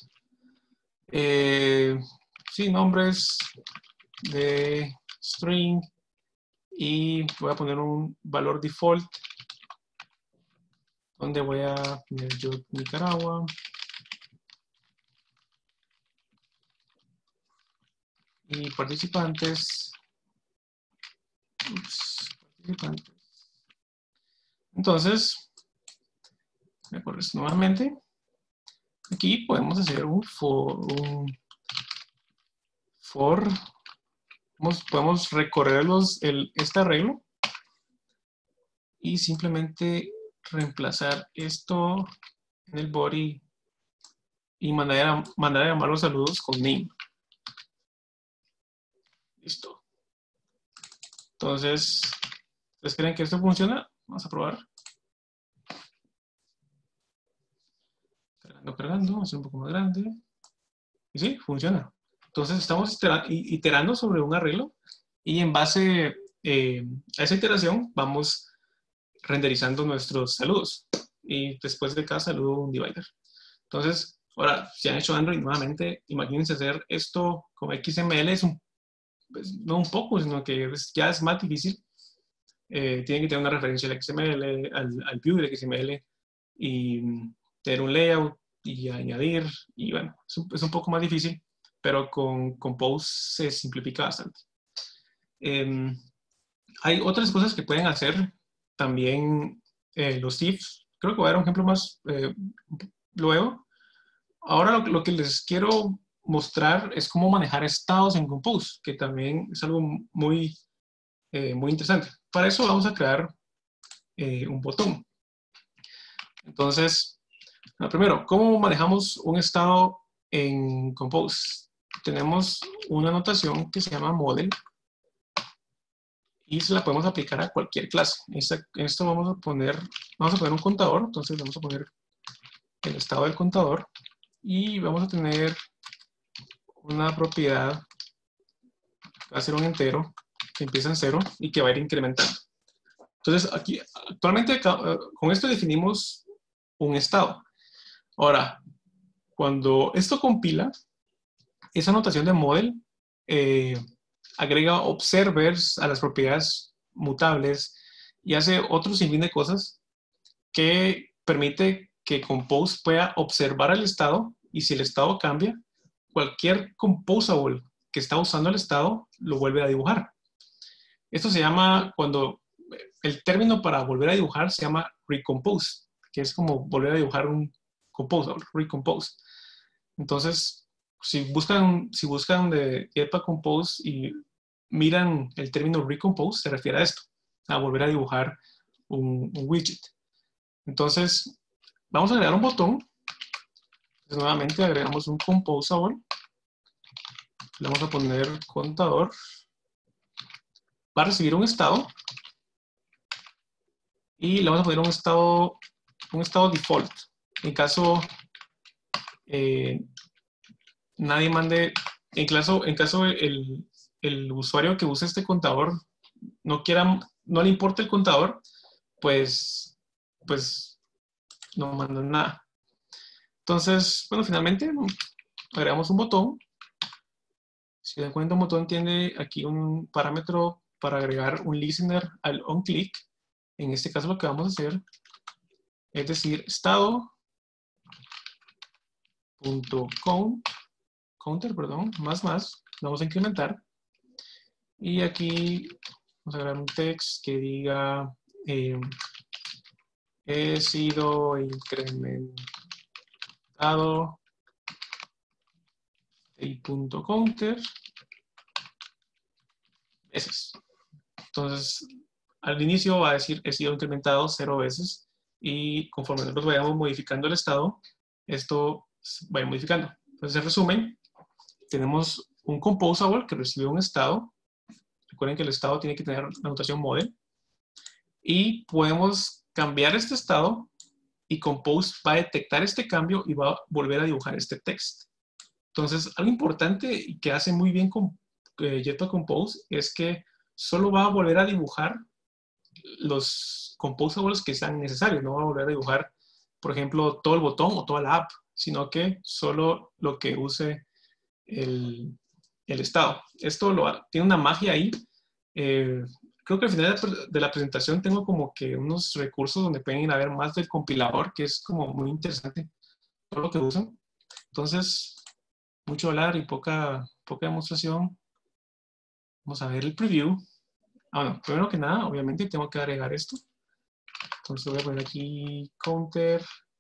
B: eh, sí, nombres de string y voy a poner un valor default donde voy a poner yo Nicaragua y participantes. Ups, participantes. Entonces, me acuerdo nuevamente. Aquí podemos hacer un for, un for podemos, podemos recorrer los, el, este arreglo y simplemente reemplazar esto en el body y mandar a, mandar a llamar los saludos con name. Listo. Entonces, ¿ustedes creen que esto funciona? Vamos a probar. Cargando, cargando, vamos a hacer un poco más grande. Y sí, funciona. Entonces estamos iterando sobre un arreglo y en base eh, a esa iteración vamos renderizando nuestros saludos y después de cada saludo un divider. Entonces, ahora, si han hecho Android nuevamente, imagínense hacer esto con X M L, es un, pues, no un poco, sino que es, ya es más difícil. Eh, tienen que tener una referencia al X M L, al, al view del X M L y tener un layout y añadir, y bueno, es un, es un poco más difícil, pero con Compose se simplifica bastante. Eh, hay otras cosas que pueden hacer también eh, los ifs. Creo que voy a dar un ejemplo más eh, luego. Ahora lo, lo que les quiero mostrar es cómo manejar estados en Compose, que también es algo muy, eh, muy interesante. Para eso vamos a crear eh, un botón. Entonces, primero, ¿cómo manejamos un estado en Compose? Tenemos una notación que se llama model y se la podemos aplicar a cualquier clase. En esto vamos a poner, vamos a poner un contador, entonces vamos a poner el estado del contador y vamos a tener una propiedad que va a ser un entero que empieza en cero y que va a ir incrementando. Entonces, aquí, actualmente con esto definimos un estado. Ahora, cuando esto compila, esa notación de model eh, agrega observers a las propiedades mutables y hace otro sinfín de cosas que permite que Compose pueda observar el estado y si el estado cambia, cualquier composable que está usando el estado lo vuelve a dibujar. Esto se llama, cuando el término para volver a dibujar se llama recompose, que es como volver a dibujar un composable, recompose. Entonces, si buscan, si buscan de Jetpack Compose y miran el término recompose, se refiere a esto, a volver a dibujar un, un widget. Entonces, vamos a agregar un botón. Entonces, nuevamente agregamos un composable. Le vamos a poner contador. Va a recibir un estado. Y le vamos a poner un estado, un estado default. En caso eh, nadie mande, en caso, en caso el, el usuario que use este contador no quiera, no le importa el contador, pues, pues no manda nada. Entonces, bueno, finalmente agregamos un botón. Si dan cuenta, un botón tiene aquí un parámetro para agregar un listener al onClick. En este caso lo que vamos a hacer es decir, estado punto count, counter, perdón, más más, lo vamos a incrementar. Y aquí vamos a agregar un text que diga eh, he sido incrementado el punto counter veces. Entonces, al inicio va a decir he sido incrementado cero veces y conforme nosotros vayamos modificando el estado, esto va a ir modificando. Entonces, en resumen, tenemos un composable que recibe un estado. Recuerden que el estado tiene que tener la notación model. Y podemos cambiar este estado y Compose va a detectar este cambio y va a volver a dibujar este text. Entonces, algo importante y que hace muy bien con eh, Jetpack Compose es que solo va a volver a dibujar los composables que sean necesarios. No va a volver a dibujar, por ejemplo, todo el botón o toda la app, sino que solo lo que use el, el estado. Esto lo, tiene una magia ahí. Eh, creo que al final de la presentación tengo como que unos recursos donde pueden ir a ver más del compilador, que es como muy interesante todo lo que usan. Entonces, mucho hablar y poca, poca demostración. Vamos a ver el preview. Ah, bueno, primero que nada, obviamente tengo que agregar esto. Entonces voy a poner aquí counter.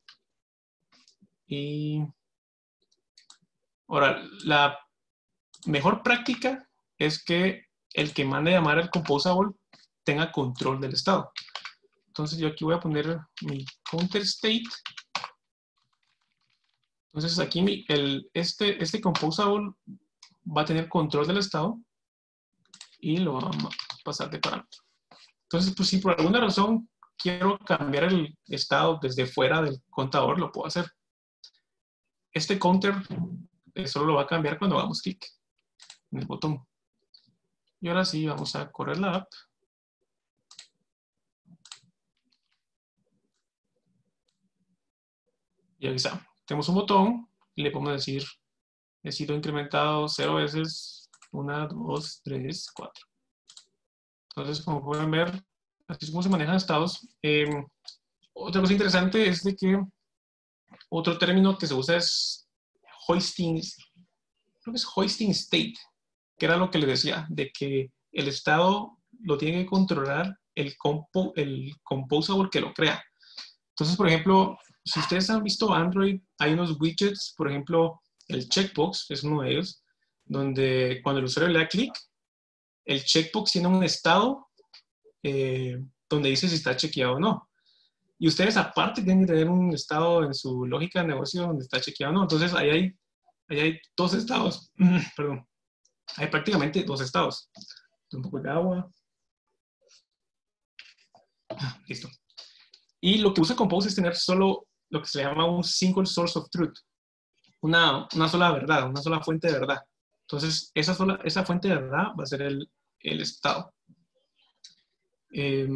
B: Y ahora, la mejor práctica es que el que mande a llamar al composable tenga control del estado. Entonces yo aquí voy a poner mi counter state. Entonces aquí mi, el, este, este composable va a tener control del estado y lo vamos a pasar de parámetro. Entonces, pues si por alguna razón quiero cambiar el estado desde fuera del contador, lo puedo hacer. Este counter solo lo va a cambiar cuando hagamos clic en el botón. Y ahora sí, vamos a correr la app. Y aquí está. Tenemos un botón y le podemos decir, he sido incrementado cero veces, una, dos, tres, cuatro. Entonces, como pueden ver, así es como se manejan estados. Eh, otra cosa interesante es de que otro término que se usa es hoisting, creo que es hoisting state, que era lo que le decía, de que el estado lo tiene que controlar el, compo, el composable que lo crea. Entonces, por ejemplo, si ustedes han visto Android, hay unos widgets, por ejemplo, el checkbox es uno de ellos, donde cuando el usuario le da clic, el checkbox tiene un estado eh, donde dice si está chequeado o no. Y ustedes aparte tienen que tener un estado en su lógica de negocio donde está chequeado o no. Entonces, ahí hay, ahí hay dos estados. Perdón. Hay prácticamente dos estados. Un poco de agua. Listo. Y lo que usa Compose es tener solo lo que se llama un single source of truth. Una, una sola verdad, una sola fuente de verdad. Entonces, esa, sola, esa fuente de verdad va a ser el, el estado. Eh,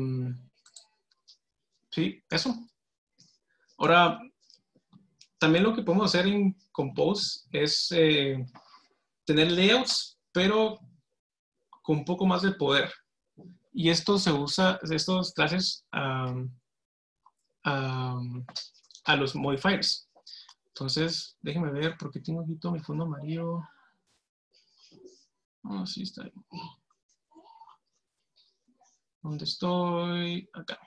B: sí, eso. Ahora, también lo que podemos hacer en Compose es eh, tener layouts, pero con un poco más de poder. Y esto se usa, estos clases um, um, a los modifiers. Entonces, déjenme ver, porque tengo aquí todo mi fondo amarillo. Oh, sí, está ahí. ¿Dónde estoy? Acá.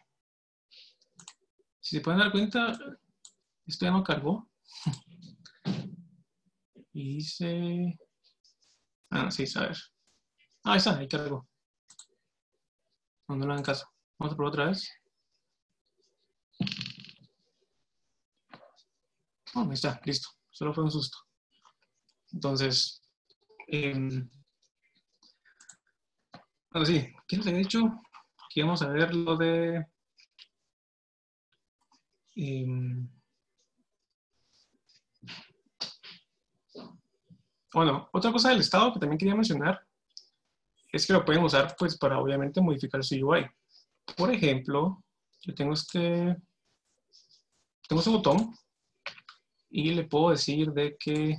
B: Si se pueden dar cuenta, esto ya no cargó. Y dice... Ah, sí, a ver. Ah, ahí está, ahí cargó. No, no le hagan caso. Vamos a probar otra vez. Oh, ahí está, listo. Solo fue un susto. Entonces, eh, bueno, sí, ¿qué les había dicho? Aquí vamos a ver lo de... Eh, bueno, otra cosa del estado que también quería mencionar es que lo pueden usar pues para obviamente modificar su U I. Por ejemplo, yo tengo este, tengo este botón y le puedo decir de que,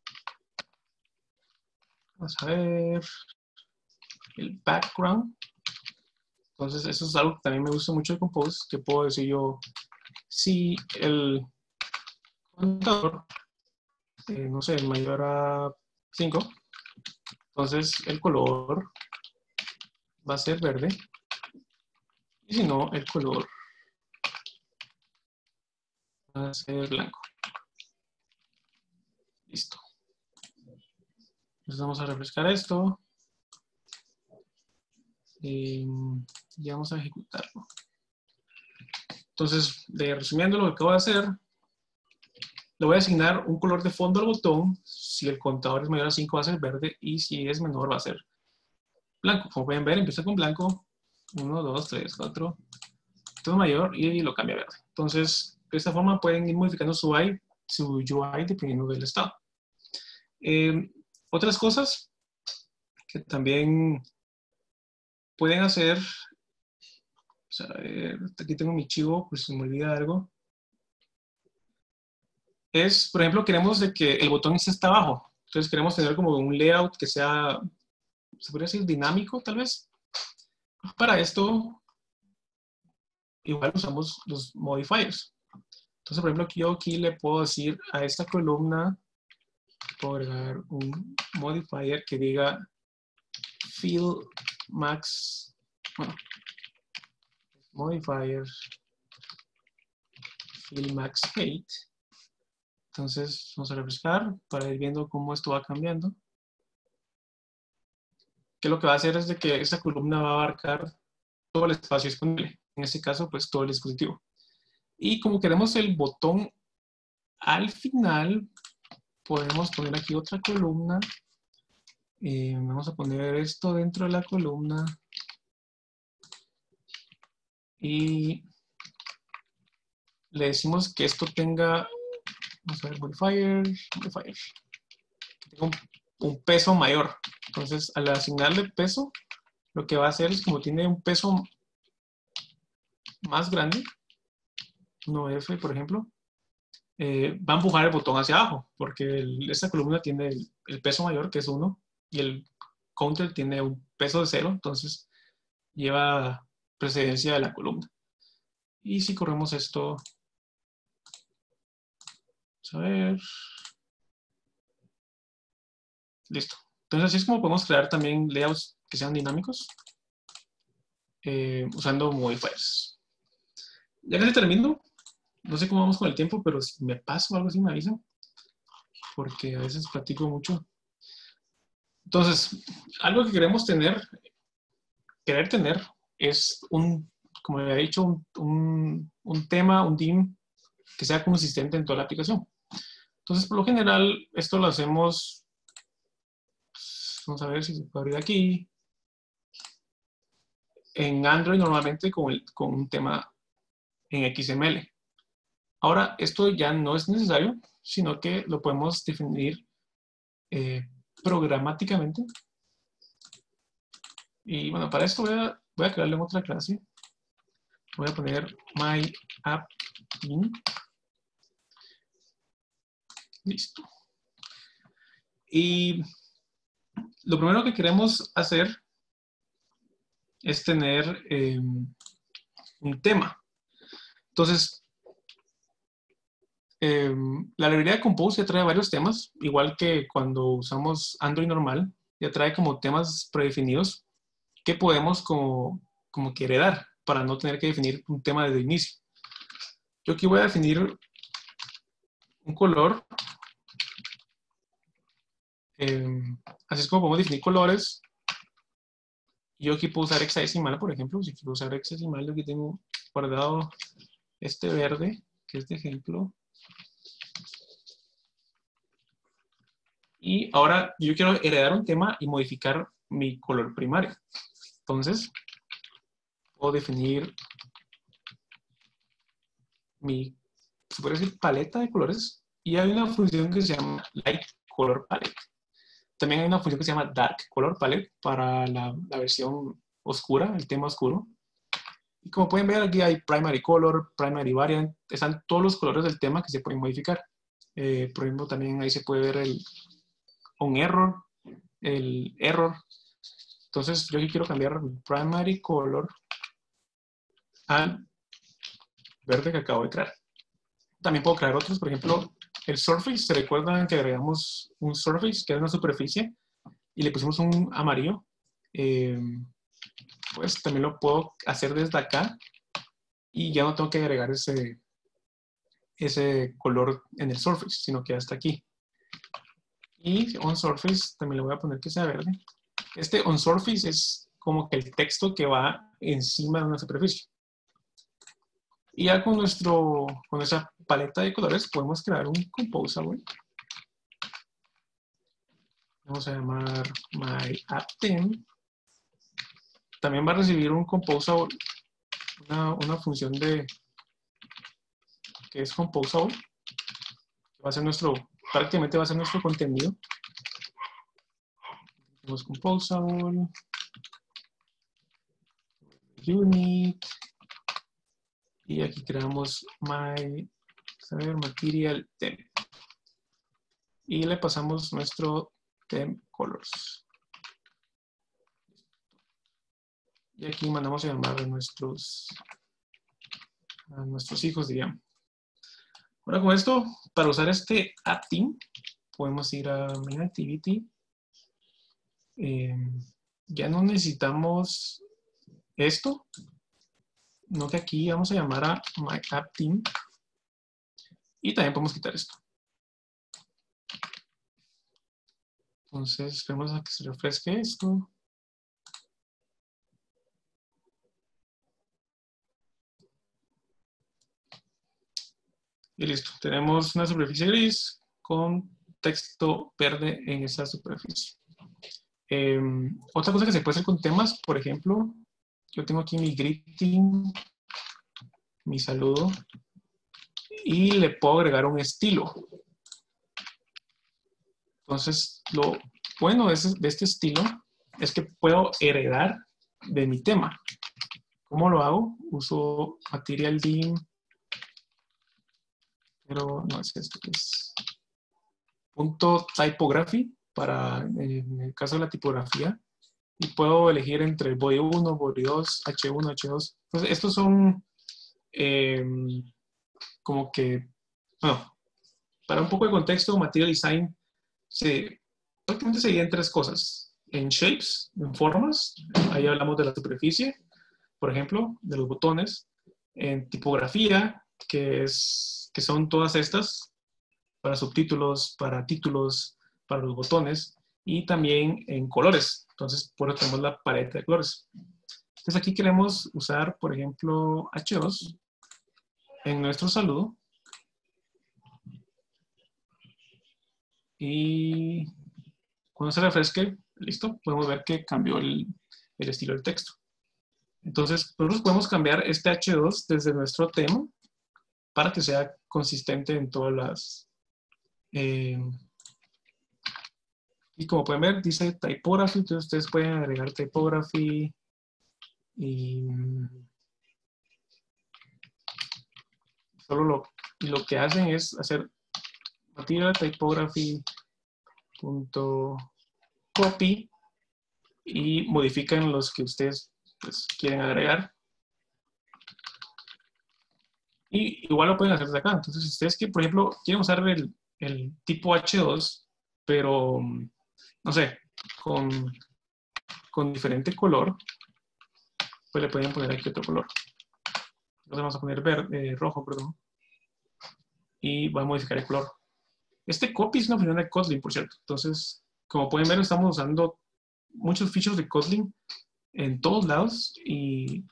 B: vamos a ver, el background. Entonces eso es algo que también me gusta mucho de Compose, que puedo decir yo, si el contador, eh, no sé, mayor a cinco, entonces el color va a ser verde, y si no, el color va a ser blanco. Listo. Entonces vamos a refrescar esto. Y vamos a ejecutarlo. Entonces, de, resumiendo lo que acabo de hacer, le voy a asignar un color de fondo al botón. Si el contador es mayor a cinco va a ser verde y si es menor va a ser blanco. Como pueden ver, empieza con blanco. uno, dos, tres, cuatro. Esto es mayor y lo cambia a verde. Entonces, de esta forma pueden ir modificando su U I, su U I dependiendo del estado. Eh, otras cosas que también pueden hacer, o sea, eh, aquí tengo mi chivo, pues se me olvida algo, es, por ejemplo, queremos de que el botón esté hasta abajo, entonces queremos tener como un layout que sea, se podría decir dinámico tal vez. Para esto, igual usamos los modifiers. Entonces, por ejemplo, yo aquí le puedo decir a esta columna, puedo agregar un modifier que diga fill max, bueno, modifier fill max height. Entonces vamos a refrescar para ir viendo cómo esto va cambiando. Que lo que va a hacer es de que esta columna va a abarcar todo el espacio disponible. En este caso, pues todo el dispositivo. Y como queremos el botón al final, podemos poner aquí otra columna. Eh, vamos a poner esto dentro de la columna. Y le decimos que esto tenga, vamos a ver, modifier, modifier, que tenga un, un peso mayor. Entonces, al asignarle peso, lo que va a hacer es como tiene un peso más grande, uno F, por ejemplo, eh, va a empujar el botón hacia abajo, porque el, esta columna tiene el, el peso mayor, que es uno, y el counter tiene un peso de cero, entonces lleva precedencia de la columna. Y si corremos esto, vamos a ver, listo. Entonces así es como podemos crear también layouts que sean dinámicos, eh, usando modifiers. Ya casi termino. No sé cómo vamos con el tiempo, pero si me paso o algo así me avisan, porque a veces platico mucho. Entonces, algo que queremos tener, querer tener, es un, como había dicho, un, un, un tema, un theme que sea consistente en toda la aplicación. Entonces, por lo general, esto lo hacemos, vamos a ver si se puede abrir aquí. En Android normalmente con, el, con un tema en X M L. Ahora, esto ya no es necesario, sino que lo podemos definir eh, programáticamente. Y bueno, para esto voy a, voy a crearle otra clase. Voy a poner myAppIn. Listo. Y lo primero que queremos hacer es tener eh, un tema. Entonces, eh, la librería de Compose ya trae varios temas, igual que cuando usamos Android normal, ya trae como temas predefinidos que podemos como, como que heredar para no tener que definir un tema desde el inicio. Yo aquí voy a definir un color Eh, así es como podemos definir colores. Yo aquí puedo usar hexadecimal, por ejemplo. Si quiero usar hexadecimal, yo aquí tengo guardado este verde, que es de ejemplo. Y ahora yo quiero heredar un tema y modificar mi color primario. Entonces, puedo definir mi, se puede decir, paleta de colores. Y hay una función que se llama Light Color Palette. También hay una función que se llama Dark Color Palette para la, la versión oscura, el tema oscuro. Y como pueden ver, aquí hay Primary Color, Primary Variant. Están todos los colores del tema que se pueden modificar. Eh, por ejemplo, también ahí se puede ver el un error, el error. Entonces, yo aquí quiero cambiar mi Primary Color al verde que acabo de crear. También puedo crear otros, por ejemplo, el Surface. ¿Se recuerdan que agregamos un Surface, que era una superficie, y le pusimos un amarillo? Eh, pues también lo puedo hacer desde acá y ya no tengo que agregar ese, ese color en el Surface, sino que hasta aquí. Y on Surface también le voy a poner que sea verde. Este on Surface es como que el texto que va encima de una superficie. Y ya con, nuestro, con nuestra paleta de colores podemos crear un composable. Vamos a llamar myAppTheme. También va a recibir un composable, una, una función de que es composable. Va a ser nuestro, prácticamente va a ser nuestro contenido. Tenemos composable, unit, y aquí creamos my, a ver, material theme. Y le pasamos nuestro theme colors. Y aquí mandamos a llamar a nuestros, a nuestros hijos, digamos. Ahora con esto, para usar este AppTheme, podemos ir a Main Activity. Eh, ya no necesitamos esto, no que aquí vamos a llamar a myAppTheme. Y también podemos quitar esto. Entonces, esperemos a que se refresque esto. Y listo. Tenemos una superficie gris con texto verde en esa superficie. Eh, otra cosa que se puede hacer con temas, por ejemplo, yo tengo aquí mi greeting, mi saludo, y le puedo agregar un estilo. Entonces, lo bueno de este, de este estilo es que puedo heredar de mi tema. ¿Cómo lo hago? Uso Material Theme, pero no es esto, es punto typography para, en el caso de la tipografía, y puedo elegir entre body uno, body dos, hache uno, hache dos. Entonces, estos son eh, como que, bueno, para un poco de contexto, Material Design se, prácticamente se divide en tres cosas. En shapes, en formas, ahí hablamos de la superficie, por ejemplo, de los botones. En tipografía, que, es, que son todas estas, para subtítulos, para títulos, para los botones, y también en colores. Entonces, por eso tenemos la paleta de colores. Entonces, aquí queremos usar, por ejemplo, hache dos en nuestro saludo. Y cuando se refresque, listo, podemos ver que cambió el, el estilo del texto. Entonces, nosotros podemos cambiar este hache dos desde nuestro tema para que sea consistente en todas las... Eh, y como pueden ver, dice typography, entonces ustedes pueden agregar typography y solo lo, lo que hacen es hacer material typography punto copy y modifican los que ustedes pues, quieren agregar. Y igual lo pueden hacer desde acá. Entonces, si ustedes que, por ejemplo, quieren usar el, el tipo hache dos, pero, no sé, con, con diferente color, pues le pueden poner aquí otro color. Entonces vamos a poner verde, eh, rojo, perdón. Y va a modificar el color. Este copy es una función de Kotlin, por cierto. Entonces, como pueden ver, estamos usando muchos features de Kotlin en todos lados y,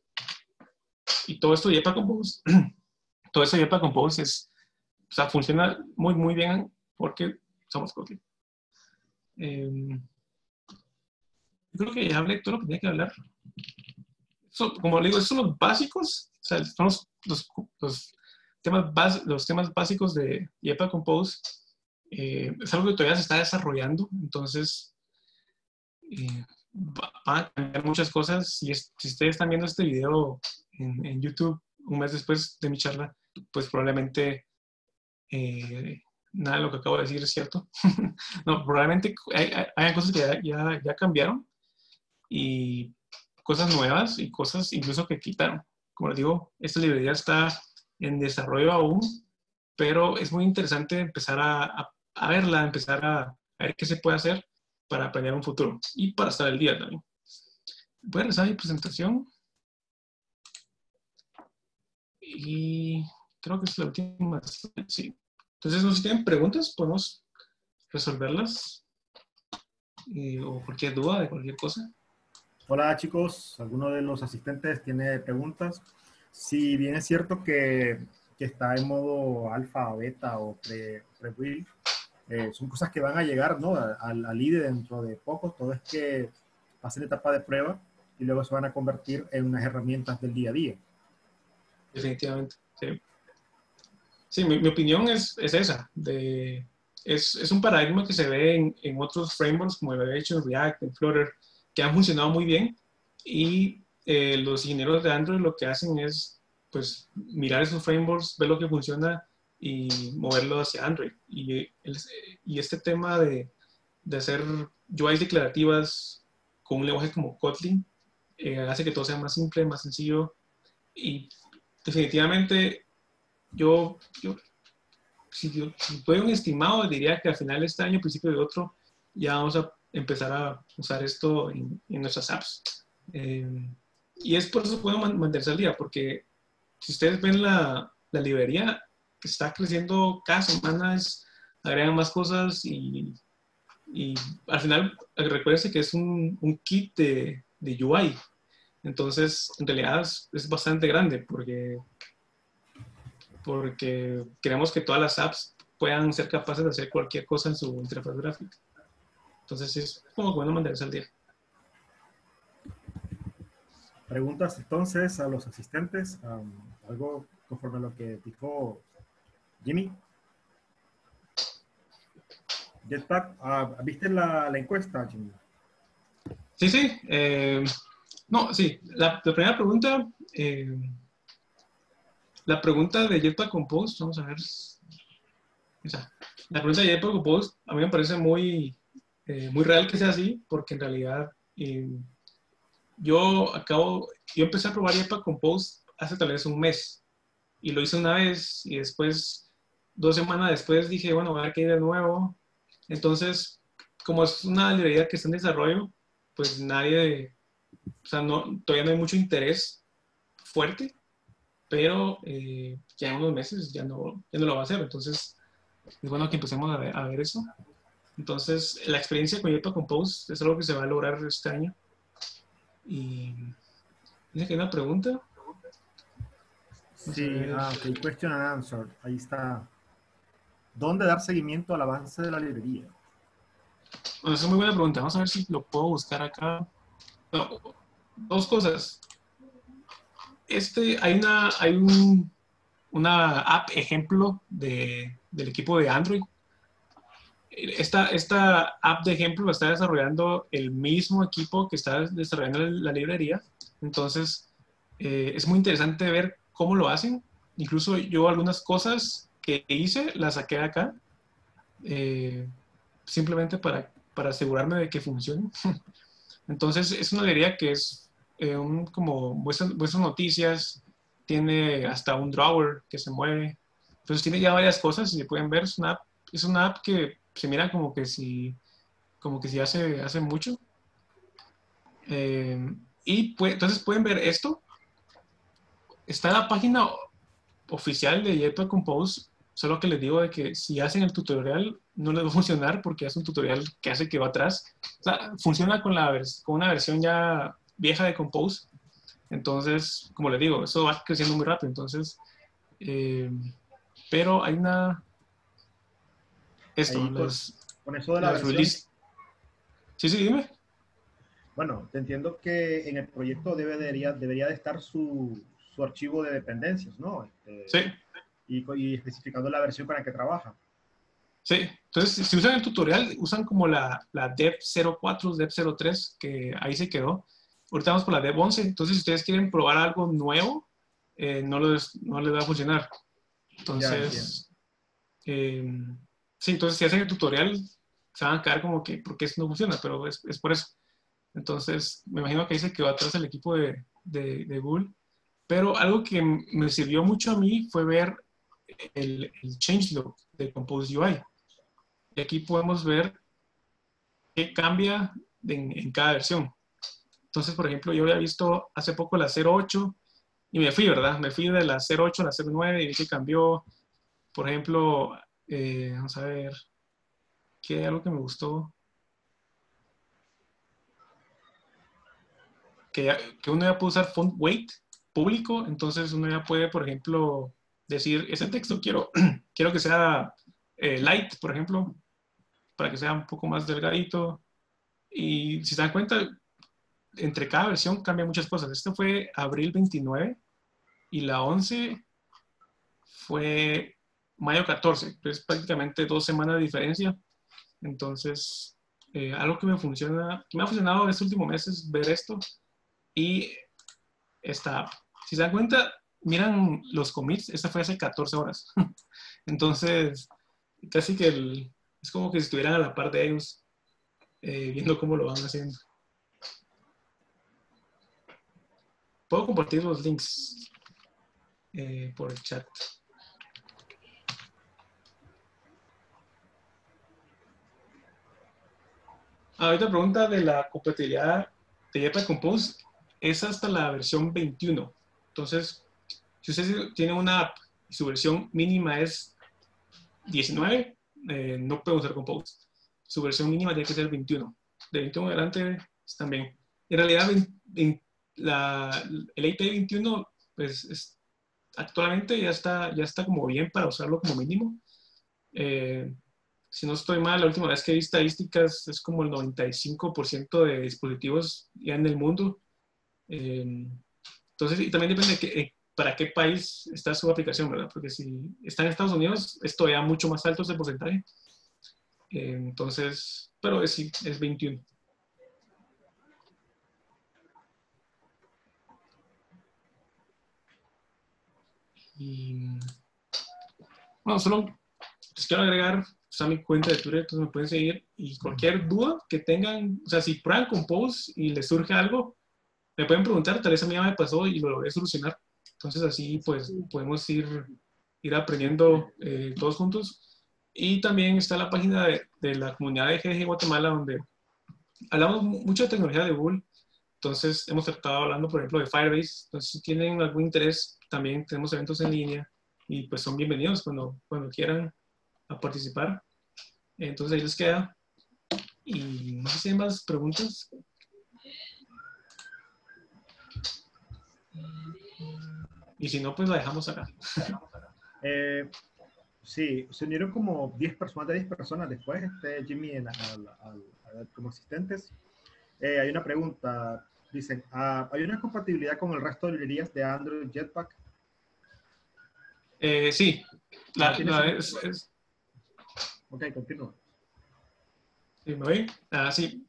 B: y todo esto de Jetpack Compose, todo esto de Jetpack Compose es, o sea, funciona muy, muy bien porque somos Kotlin. Eh, creo que ya hablé todo lo que tenía que hablar. So, como le digo, estos son los básicos, o sea, son los, los, los, temas, bas, los temas básicos de Jetpack Compose. Eh, es algo que todavía se está desarrollando, entonces eh, va, van a cambiar muchas cosas. Si, es, si ustedes están viendo este video en, en YouTube un mes después de mi charla, pues probablemente eh, nada de lo que acabo de decir es cierto. No, probablemente hay, hay, hay cosas que ya, ya, ya cambiaron y cosas nuevas y cosas incluso que quitaron. Como les digo, esta librería está en desarrollo aún, pero es muy interesante empezar a, a, a verla, empezar a, a ver qué se puede hacer para aprender un futuro y para estar al día también. Voy a regresar a mi presentación y creo que es la última. Sí. Entonces, no sé si tienen preguntas, podemos resolverlas y, o cualquier duda de cualquier cosa.
A: Hola chicos, ¿alguno de los asistentes tiene preguntas? Si bien es cierto que, que está en modo alfa, beta o pre, pre-build, eh, son cosas que van a llegar, ¿no? Al, al I D E dentro de poco, todo es que pasen etapa de prueba y luego se van a convertir en unas herramientas del día a día.
B: Definitivamente, sí. Sí, mi, mi opinión es, es esa. De, es, es un paradigma que se ve en, en otros frameworks como el hecho en React, en Flutter, que han funcionado muy bien y eh, los ingenieros de Android lo que hacen es pues mirar esos frameworks, ver lo que funciona y moverlo hacia Android. Y, el, y este tema de, de hacer U Is declarativas con un lenguaje como Kotlin eh, hace que todo sea más simple, más sencillo y definitivamente yo, yo si, yo, si doy un estimado, diría que al final de este año, principio de otro, ya vamos a empezar a usar esto en, en nuestras apps. Eh, y es por eso que puedo mantenerse al día, porque si ustedes ven la, la librería, está creciendo cada semana, es, agregan más cosas y, y al final, recuérdense que es un, un kit de, de U I. Entonces, en realidad es, es bastante grande porque porque queremos que todas las apps puedan ser capaces de hacer cualquier cosa en su interfaz gráfica. Entonces es como bueno mantenerse al día.
A: Preguntas entonces a los asistentes, um, algo conforme a lo que dijo Jimmy. Jetpack, uh, ¿viste la, la encuesta, Jimmy?
B: Sí, sí. Eh, no, sí. La, la primera pregunta, eh, la pregunta de Jetpack Compose, vamos a ver. O sea, la pregunta de Jetpack Compose a mí me parece muy, eh, muy real que sea así, porque en realidad eh, yo acabo, yo empecé a probar Jetpack Compose hace tal vez un mes y lo hice una vez y después, dos semanas después dije, bueno, voy a ver qué hay de nuevo. Entonces, como es una librería que está en desarrollo, pues nadie, o sea, no, todavía no hay mucho interés fuerte, pero eh, ya en unos meses ya no, ya no lo va a hacer. Entonces, es bueno que empecemos a ver, a ver eso. Entonces, la experiencia con Jetpack Compose es algo que se va a lograr este año. Y dice que hay una pregunta.
A: Sí, ah, ok, question and answer, ahí está. ¿Dónde dar seguimiento al avance de la librería?
B: Bueno, esa es muy buena pregunta. Vamos a ver si lo puedo buscar acá. No, dos cosas. Este, hay una, hay un, una app ejemplo de, del equipo de Android. Esta, esta app de ejemplo la está desarrollando el mismo equipo que está desarrollando la librería. Entonces, eh, es muy interesante ver cómo lo hacen. Incluso yo algunas cosas que hice las saqué de acá, eh, simplemente para, para asegurarme de que funcione. Entonces, es una librería que es eh, un, como vuestras, vuestras noticias, tiene hasta un drawer que se mueve. Entonces, tiene ya varias cosas y se pueden ver. Es una app, es una app que se mira como que si, como que si hace, hace mucho. Eh, y pues, entonces pueden ver esto. Está la página oficial de Jetpack Compose. solo que les digo de que si hacen el tutorial no les va a funcionar porque es un tutorial que hace que va atrás. O sea, funciona con, la con una versión ya vieja de Compose. Entonces, como les digo, eso va creciendo muy rápido. Entonces, eh, pero hay una... Esto,
A: Ahí con,
B: las,
A: con eso de la
B: las
A: versión,
B: release. Sí, sí, dime.
A: bueno, te entiendo que en el proyecto debería, debería de estar su, su archivo de dependencias, ¿no? Este,
B: Sí,
A: y, y especificando la versión con la que trabaja.
B: sí. Entonces, si usan el tutorial, usan como la, la dev cero cuatro, dev cero tres, que ahí se quedó. Ahorita vamos por la dev once. Entonces, si ustedes quieren probar algo nuevo, eh, no, les, no les va a funcionar.
A: Ya entiendo.
B: Entonces, eh, sí, entonces si hacen el tutorial, se van a quedar como que, ¿por qué esto no funciona? Pero es, es por eso. Entonces, me imagino que ahí se quedó atrás el equipo de, de, de Google. Pero algo que me sirvió mucho a mí fue ver el, el changelog de Compose U I. Y aquí podemos ver qué cambia en, en cada versión. Entonces, por ejemplo, yo había visto hace poco la cero ocho y me fui, ¿verdad? Me fui de la cero ocho a la cero nueve y vi que cambió. Por ejemplo, eh, vamos a ver, ¿qué algo que me gustó? Que, ya, que uno ya puede usar font weight público, entonces uno ya puede, por ejemplo, decir, ese texto quiero, quiero que sea eh, light, por ejemplo, para que sea un poco más delgadito. Y si se dan cuenta, entre cada versión cambia muchas cosas. Este fue abril veintinueve y la once fue mayo catorce, entonces prácticamente dos semanas de diferencia. Entonces, eh, algo que me funciona, que me ha funcionado en estos últimos meses ver esto y esta app. Si se dan cuenta, miran los commits, esta fue hace catorce horas. Entonces, casi que el, es como que si estuvieran a la par de ellos, eh, viendo cómo lo van haciendo. Puedo compartir los links eh, por el chat. Ahorita pregunta de la compatibilidad de Jetpack Compose es hasta la versión veintiuno. Entonces, si usted tiene una app y su versión mínima es diecinueve, eh, no puede usar Compose. Su versión mínima tiene que ser veintiuno. De veintiuno en adelante están bien. En realidad, en la, el A P I veintiuno, pues, es, actualmente ya está, ya está como bien para usarlo como mínimo. Eh, si no estoy mal, la última vez que vi estadísticas es como el noventa y cinco por ciento de dispositivos ya en el mundo. Eh, entonces, y también depende de que, eh, para qué país está su aplicación, ¿verdad? Porque si está en Estados Unidos, es todavía mucho más alto ese porcentaje. Eh, entonces, pero es, sí, es veintiuno. Y, bueno, solo les quiero agregar pues, a mi cuenta de Twitter, entonces me pueden seguir. Y cualquier duda que tengan, o sea, si prueban Compose y les surge algo, me pueden preguntar, tal vez a mí ya me pasó y lo logré solucionar. Entonces así pues podemos ir, ir aprendiendo eh, todos juntos. Y también está la página de, de la comunidad de G G Guatemala donde hablamos mucho de tecnología de Google. Entonces hemos estado hablando, por ejemplo, de Firebase. Entonces si tienen algún interés, también tenemos eventos en línea y pues son bienvenidos cuando, cuando quieran a participar. Entonces ahí les queda. Y no sé si hay más preguntas. Y si no, pues la dejamos acá.
A: Eh, sí, se unieron como diez personas, de diez personas después, este, Jimmy, en, al, al, al, como asistentes. Eh, hay una pregunta, dicen, ah, ¿hay una compatibilidad con el resto de librerías de Android Jetpack?
B: Eh, sí,
A: No
B: la,
A: tiene
B: la
A: sentido.
B: es, es,
A: Ok, continúa.
B: ¿sí me oyen? Ah, sí.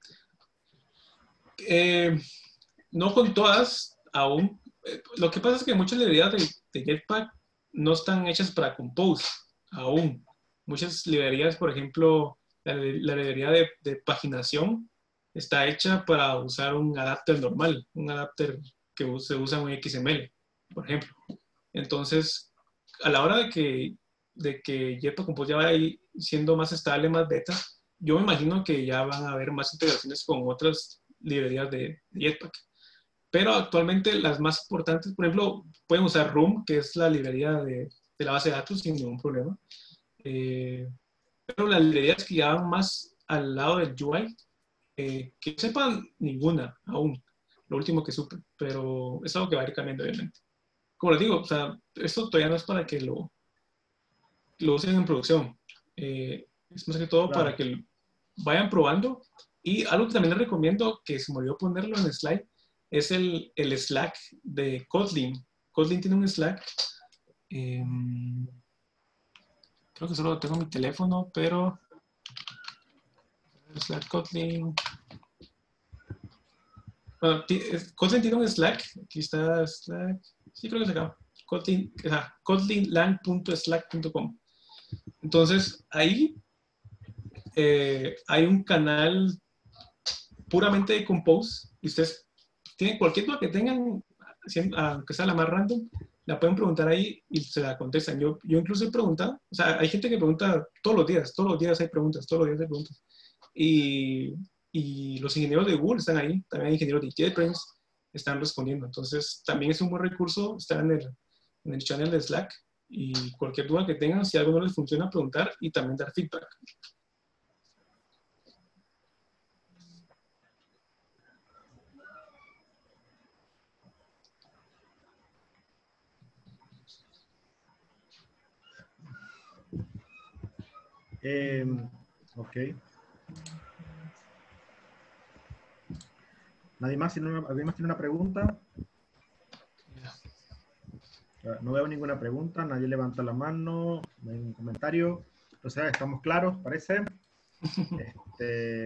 B: Eh, no con todas aún. Eh, lo que pasa es que muchas librerías de, de Jetpack no están hechas para Compose aún. Muchas librerías, por ejemplo, la, la librería de, de paginación está hecha para usar un adapter normal, un adapter que se usa en X M L, por ejemplo. Entonces, a la hora de que, de que Jetpack Compose ya va a ir siendo más estable, más beta, yo me imagino que ya van a haber más integraciones con otras librerías de, de Jetpack. Pero actualmente las más importantes, por ejemplo, pueden usar Room, que es la librería de, de la base de datos sin ningún problema. Eh, pero las librerías que ya van más al lado del U I, eh, que sepan ninguna aún, lo último que supe, pero es algo que va a ir cambiando obviamente. Como les digo, o sea, esto todavía no es para que lo, lo usen en producción, eh, es más que todo
A: Claro.
B: para que vayan probando. Y algo que también les recomiendo, que se me olvidó ponerlo en el slide, es el, el Slack de Kotlin. Kotlin tiene un Slack, eh, creo que solo lo tengo en mi teléfono, pero Slack Kotlin. Bueno, Kotlin tiene un Slack. Aquí está Slack. Sí, creo que se acaba. Kotlin, o sea, kotlinlang punto slack punto com. Entonces, ahí eh, hay un canal puramente de Compose. Y ustedes tienen cualquier duda que tengan, aunque sea la más random, la pueden preguntar ahí y se la contestan. Yo, yo incluso he preguntado, o sea, hay gente que pregunta todos los días, todos los días hay preguntas, todos los días hay preguntas. Y, y los ingenieros de Google están ahí, también hay ingenieros de JetBrains están respondiendo. Entonces, también es un buen recurso estar en el, en el channel de Slack y cualquier duda que tengan, si algo no les funciona, preguntar y también dar feedback.
A: Eh, ok. ¿Nadie más tiene una, ¿alguien más tiene una pregunta? No veo ninguna pregunta, nadie levanta la mano, no hay ningún comentario. O sea, estamos claros, parece. Este,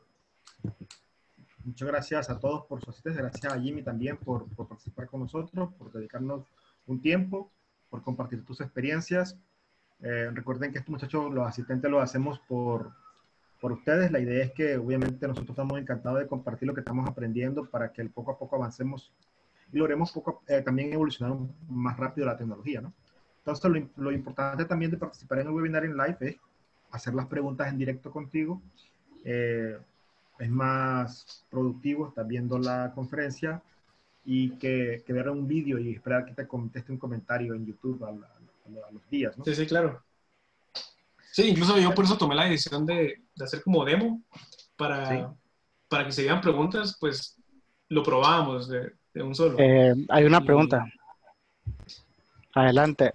A: muchas gracias a todos por su asistencia. Gracias a Jimmy también por, por participar con nosotros, por dedicarnos un tiempo, por compartir tus experiencias. Eh, recuerden que estos muchachos, los asistentes, los hacemos por, por ustedes. La idea es que obviamente nosotros estamos encantados de compartir lo que estamos aprendiendo para que poco a poco avancemos y logremos poco, eh, también evolucionar más rápido la tecnología, ¿no? Entonces, lo, lo importante también de participar en el webinar en live es hacer las preguntas en directo contigo. Eh, es más productivo estar viendo la conferencia y que, que ver un vídeo y esperar que te conteste un comentario en YouTube a, la, a, a los días, ¿no?
B: Sí, sí, claro. Sí, incluso yo por eso tomé la decisión de, de hacer como demo para, ¿sí?, para que se dieran preguntas, pues lo probábamos de, de un solo.
C: Eh, hay una
B: y...
C: pregunta. Adelante.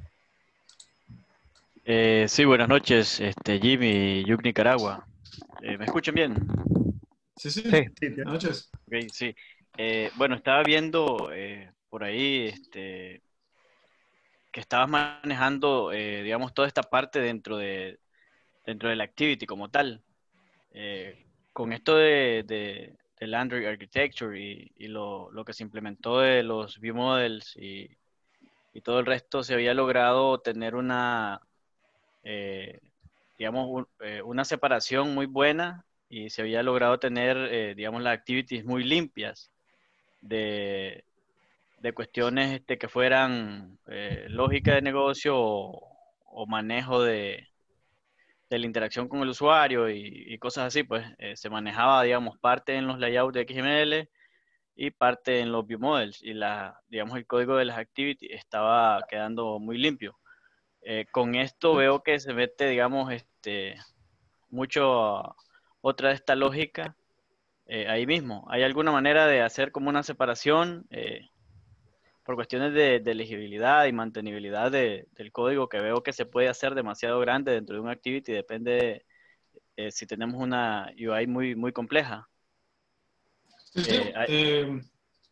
D: Eh, sí, buenas noches, este, Jimmy, Yuk, Nicaragua. Eh, ¿Me escuchan bien?
B: Sí, sí,
C: sí.
B: sí. Buenas noches.
D: Okay, sí. Eh, bueno, estaba viendo eh, por ahí este, que estabas manejando, eh, digamos, toda esta parte dentro de, dentro del Activity como tal. Eh, con esto de, de, del Android Architecture y, y lo, lo que se implementó de los View Models y, y todo el resto, se había logrado tener una... Eh, digamos, un, eh, una separación muy buena y se había logrado tener, eh, digamos, las activities muy limpias de, de cuestiones este, que fueran eh, lógica de negocio o, o manejo de, de la interacción con el usuario y, y cosas así, pues eh, se manejaba, digamos, parte en los layouts de X M L y parte en los view models y la, digamos, el código de las activities estaba quedando muy limpio. Eh, con esto veo que se mete, digamos, este, mucho uh, otra de esta lógica eh, ahí mismo. ¿Hay alguna manera de hacer como una separación eh, por cuestiones de, de legibilidad y mantenibilidad de, del código que veo que se puede hacer demasiado grande dentro de un activity? Depende eh, si tenemos una U I muy, muy compleja.
B: Sí, sí.
D: Eh, hay...
B: Eh,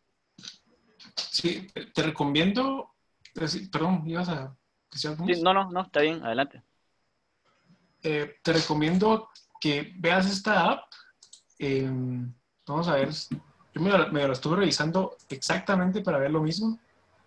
B: sí, te recomiendo, perdón, ibas a decir algo más.
D: Sí, no, no, no, está bien, adelante.
B: Eh, te recomiendo que veas esta app. Eh, vamos a ver, yo me lo, me lo estuve revisando exactamente para ver lo mismo,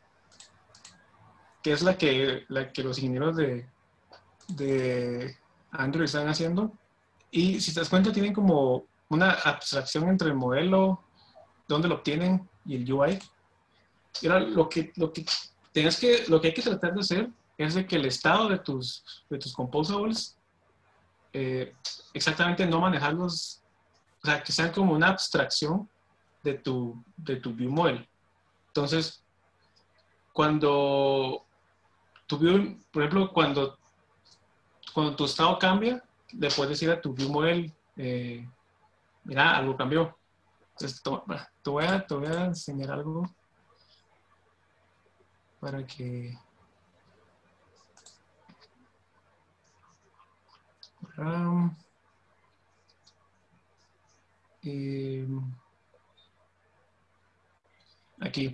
B: que es la que, la que los ingenieros de, de Android están haciendo. Y si te das cuenta, tienen como una abstracción entre el modelo, dónde lo obtienen, y el U I. Y ahora lo que, lo que, tienes que, lo que hay que tratar de hacer es de que el estado de tus, de tus composables eh, exactamente no manejarlos, o sea, que sean como una abstracción de tu, de tu view model. Entonces, cuando tu view, por ejemplo, cuando, cuando tu estado cambia, le puedes decir a tu view model, eh, mira, algo cambió. Entonces, to, te, voy a, te voy a enseñar algo para que... Um, eh, aquí.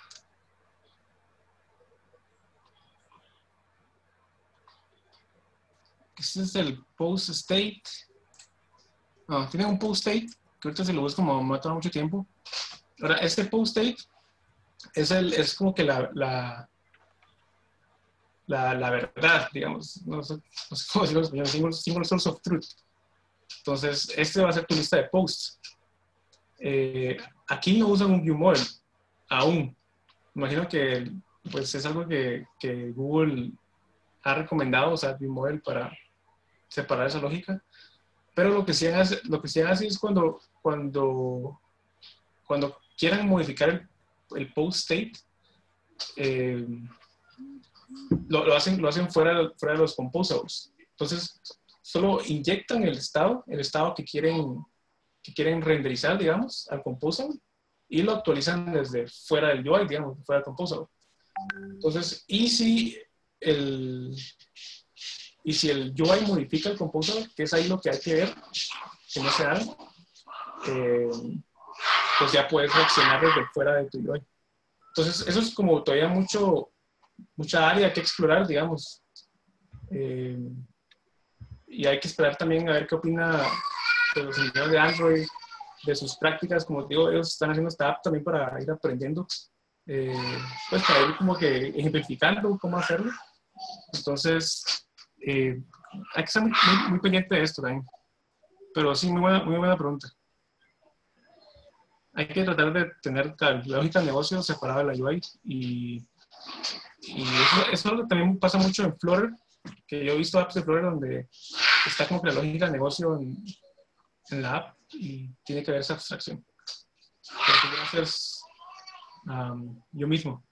B: Este es el post state. No, tiene un post state que ahorita se lo busco como me va a tomar mucho tiempo. Ahora, este post state es, el, es como que la, la, la, la verdad, digamos. No sé, no sé cómo decirlo en español, single, single source of truth. Entonces, este va a ser tu lista de posts. Eh, aquí no usan un view model, aún. Imagino que pues, es algo que, que Google ha recomendado usar view model para separar esa lógica. Pero lo que sí hace, lo que sí hace es cuando, cuando, cuando quieran modificar el, el post state, eh, lo, lo, hacen, lo hacen fuera, fuera de los composables. Entonces, solo inyectan el estado, el estado que quieren, que quieren renderizar, digamos, al composable y lo actualizan desde fuera del U I, digamos, fuera del composable. Entonces, y si el, y si el U I modifica el composable, que es ahí lo que hay que ver, que no se haga, eh, pues ya puedes reaccionar desde fuera de tu U I. Entonces, eso es como todavía mucho, mucha área que explorar, digamos. Eh, y hay que esperar también a ver qué opina de los ingenieros de Android, de sus prácticas. Como digo, ellos están haciendo esta app también para ir aprendiendo, eh, pues para ir como que ejemplificando cómo hacerlo. Entonces, eh, hay que estar muy, muy, muy pendiente de esto también. Pero sí, muy buena, muy buena pregunta. Hay que tratar de tener la lógica del negocio separada de la U I y, y eso, eso también pasa mucho en Flutter, que yo he visto apps de Flutter donde está como que la lógica del negocio en, en la app y tiene que ver esa abstracción. Pero gracias um, yo mismo.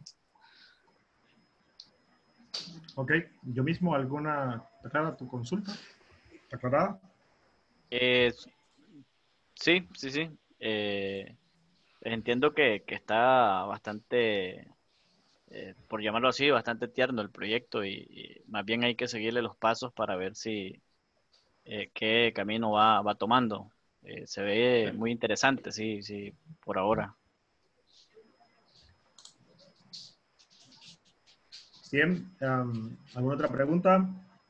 A: Ok, yo mismo, ¿alguna aclara tu consulta? ¿Aclarada?
D: Eh, sí, sí, sí. Eh, entiendo que, que está bastante, eh, por llamarlo así, bastante tierno el proyecto y, y más bien hay que seguirle los pasos para ver si eh, qué camino va, va tomando. Eh, se ve muy interesante, sí, sí, por ahora.
A: Bien, um, ¿alguna otra pregunta?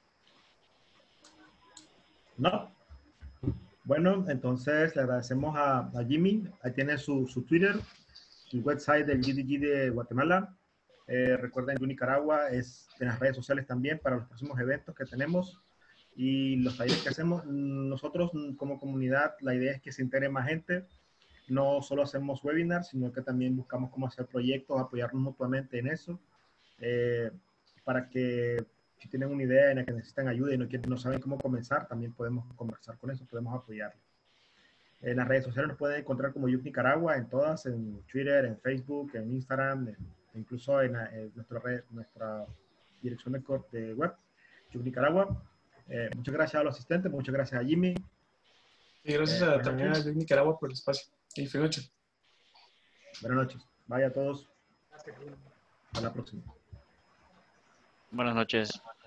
A: No. Bueno, entonces le agradecemos a, a Jimmy. Ahí tiene su, su Twitter, el website del G D G de Guatemala. Eh, recuerden que Nicaragua es en las redes sociales también para los próximos eventos que tenemos y los talleres que hacemos. Nosotros como comunidad, la idea es que se integre más gente. No solo hacemos webinars, sino que también buscamos cómo hacer proyectos, apoyarnos mutuamente en eso, eh, para que si tienen una idea en la que necesitan ayuda y no, quieren, no saben cómo comenzar, también podemos conversar con eso, podemos apoyarlos. En las redes sociales nos pueden encontrar como Yuc Nicaragua, en todas, en Twitter, en Facebook, en Instagram, en, incluso en, en nuestra, red, nuestra dirección de, de web, Yuc Nicaragua. Eh, muchas gracias a los asistentes, muchas gracias a Jimmy.
B: Y gracias
A: Eh,
B: a, también a Nicaragua por el espacio. Y feliz noche.
A: Buenas noches. Vaya a todos. Hasta la próxima.
D: Buenas noches.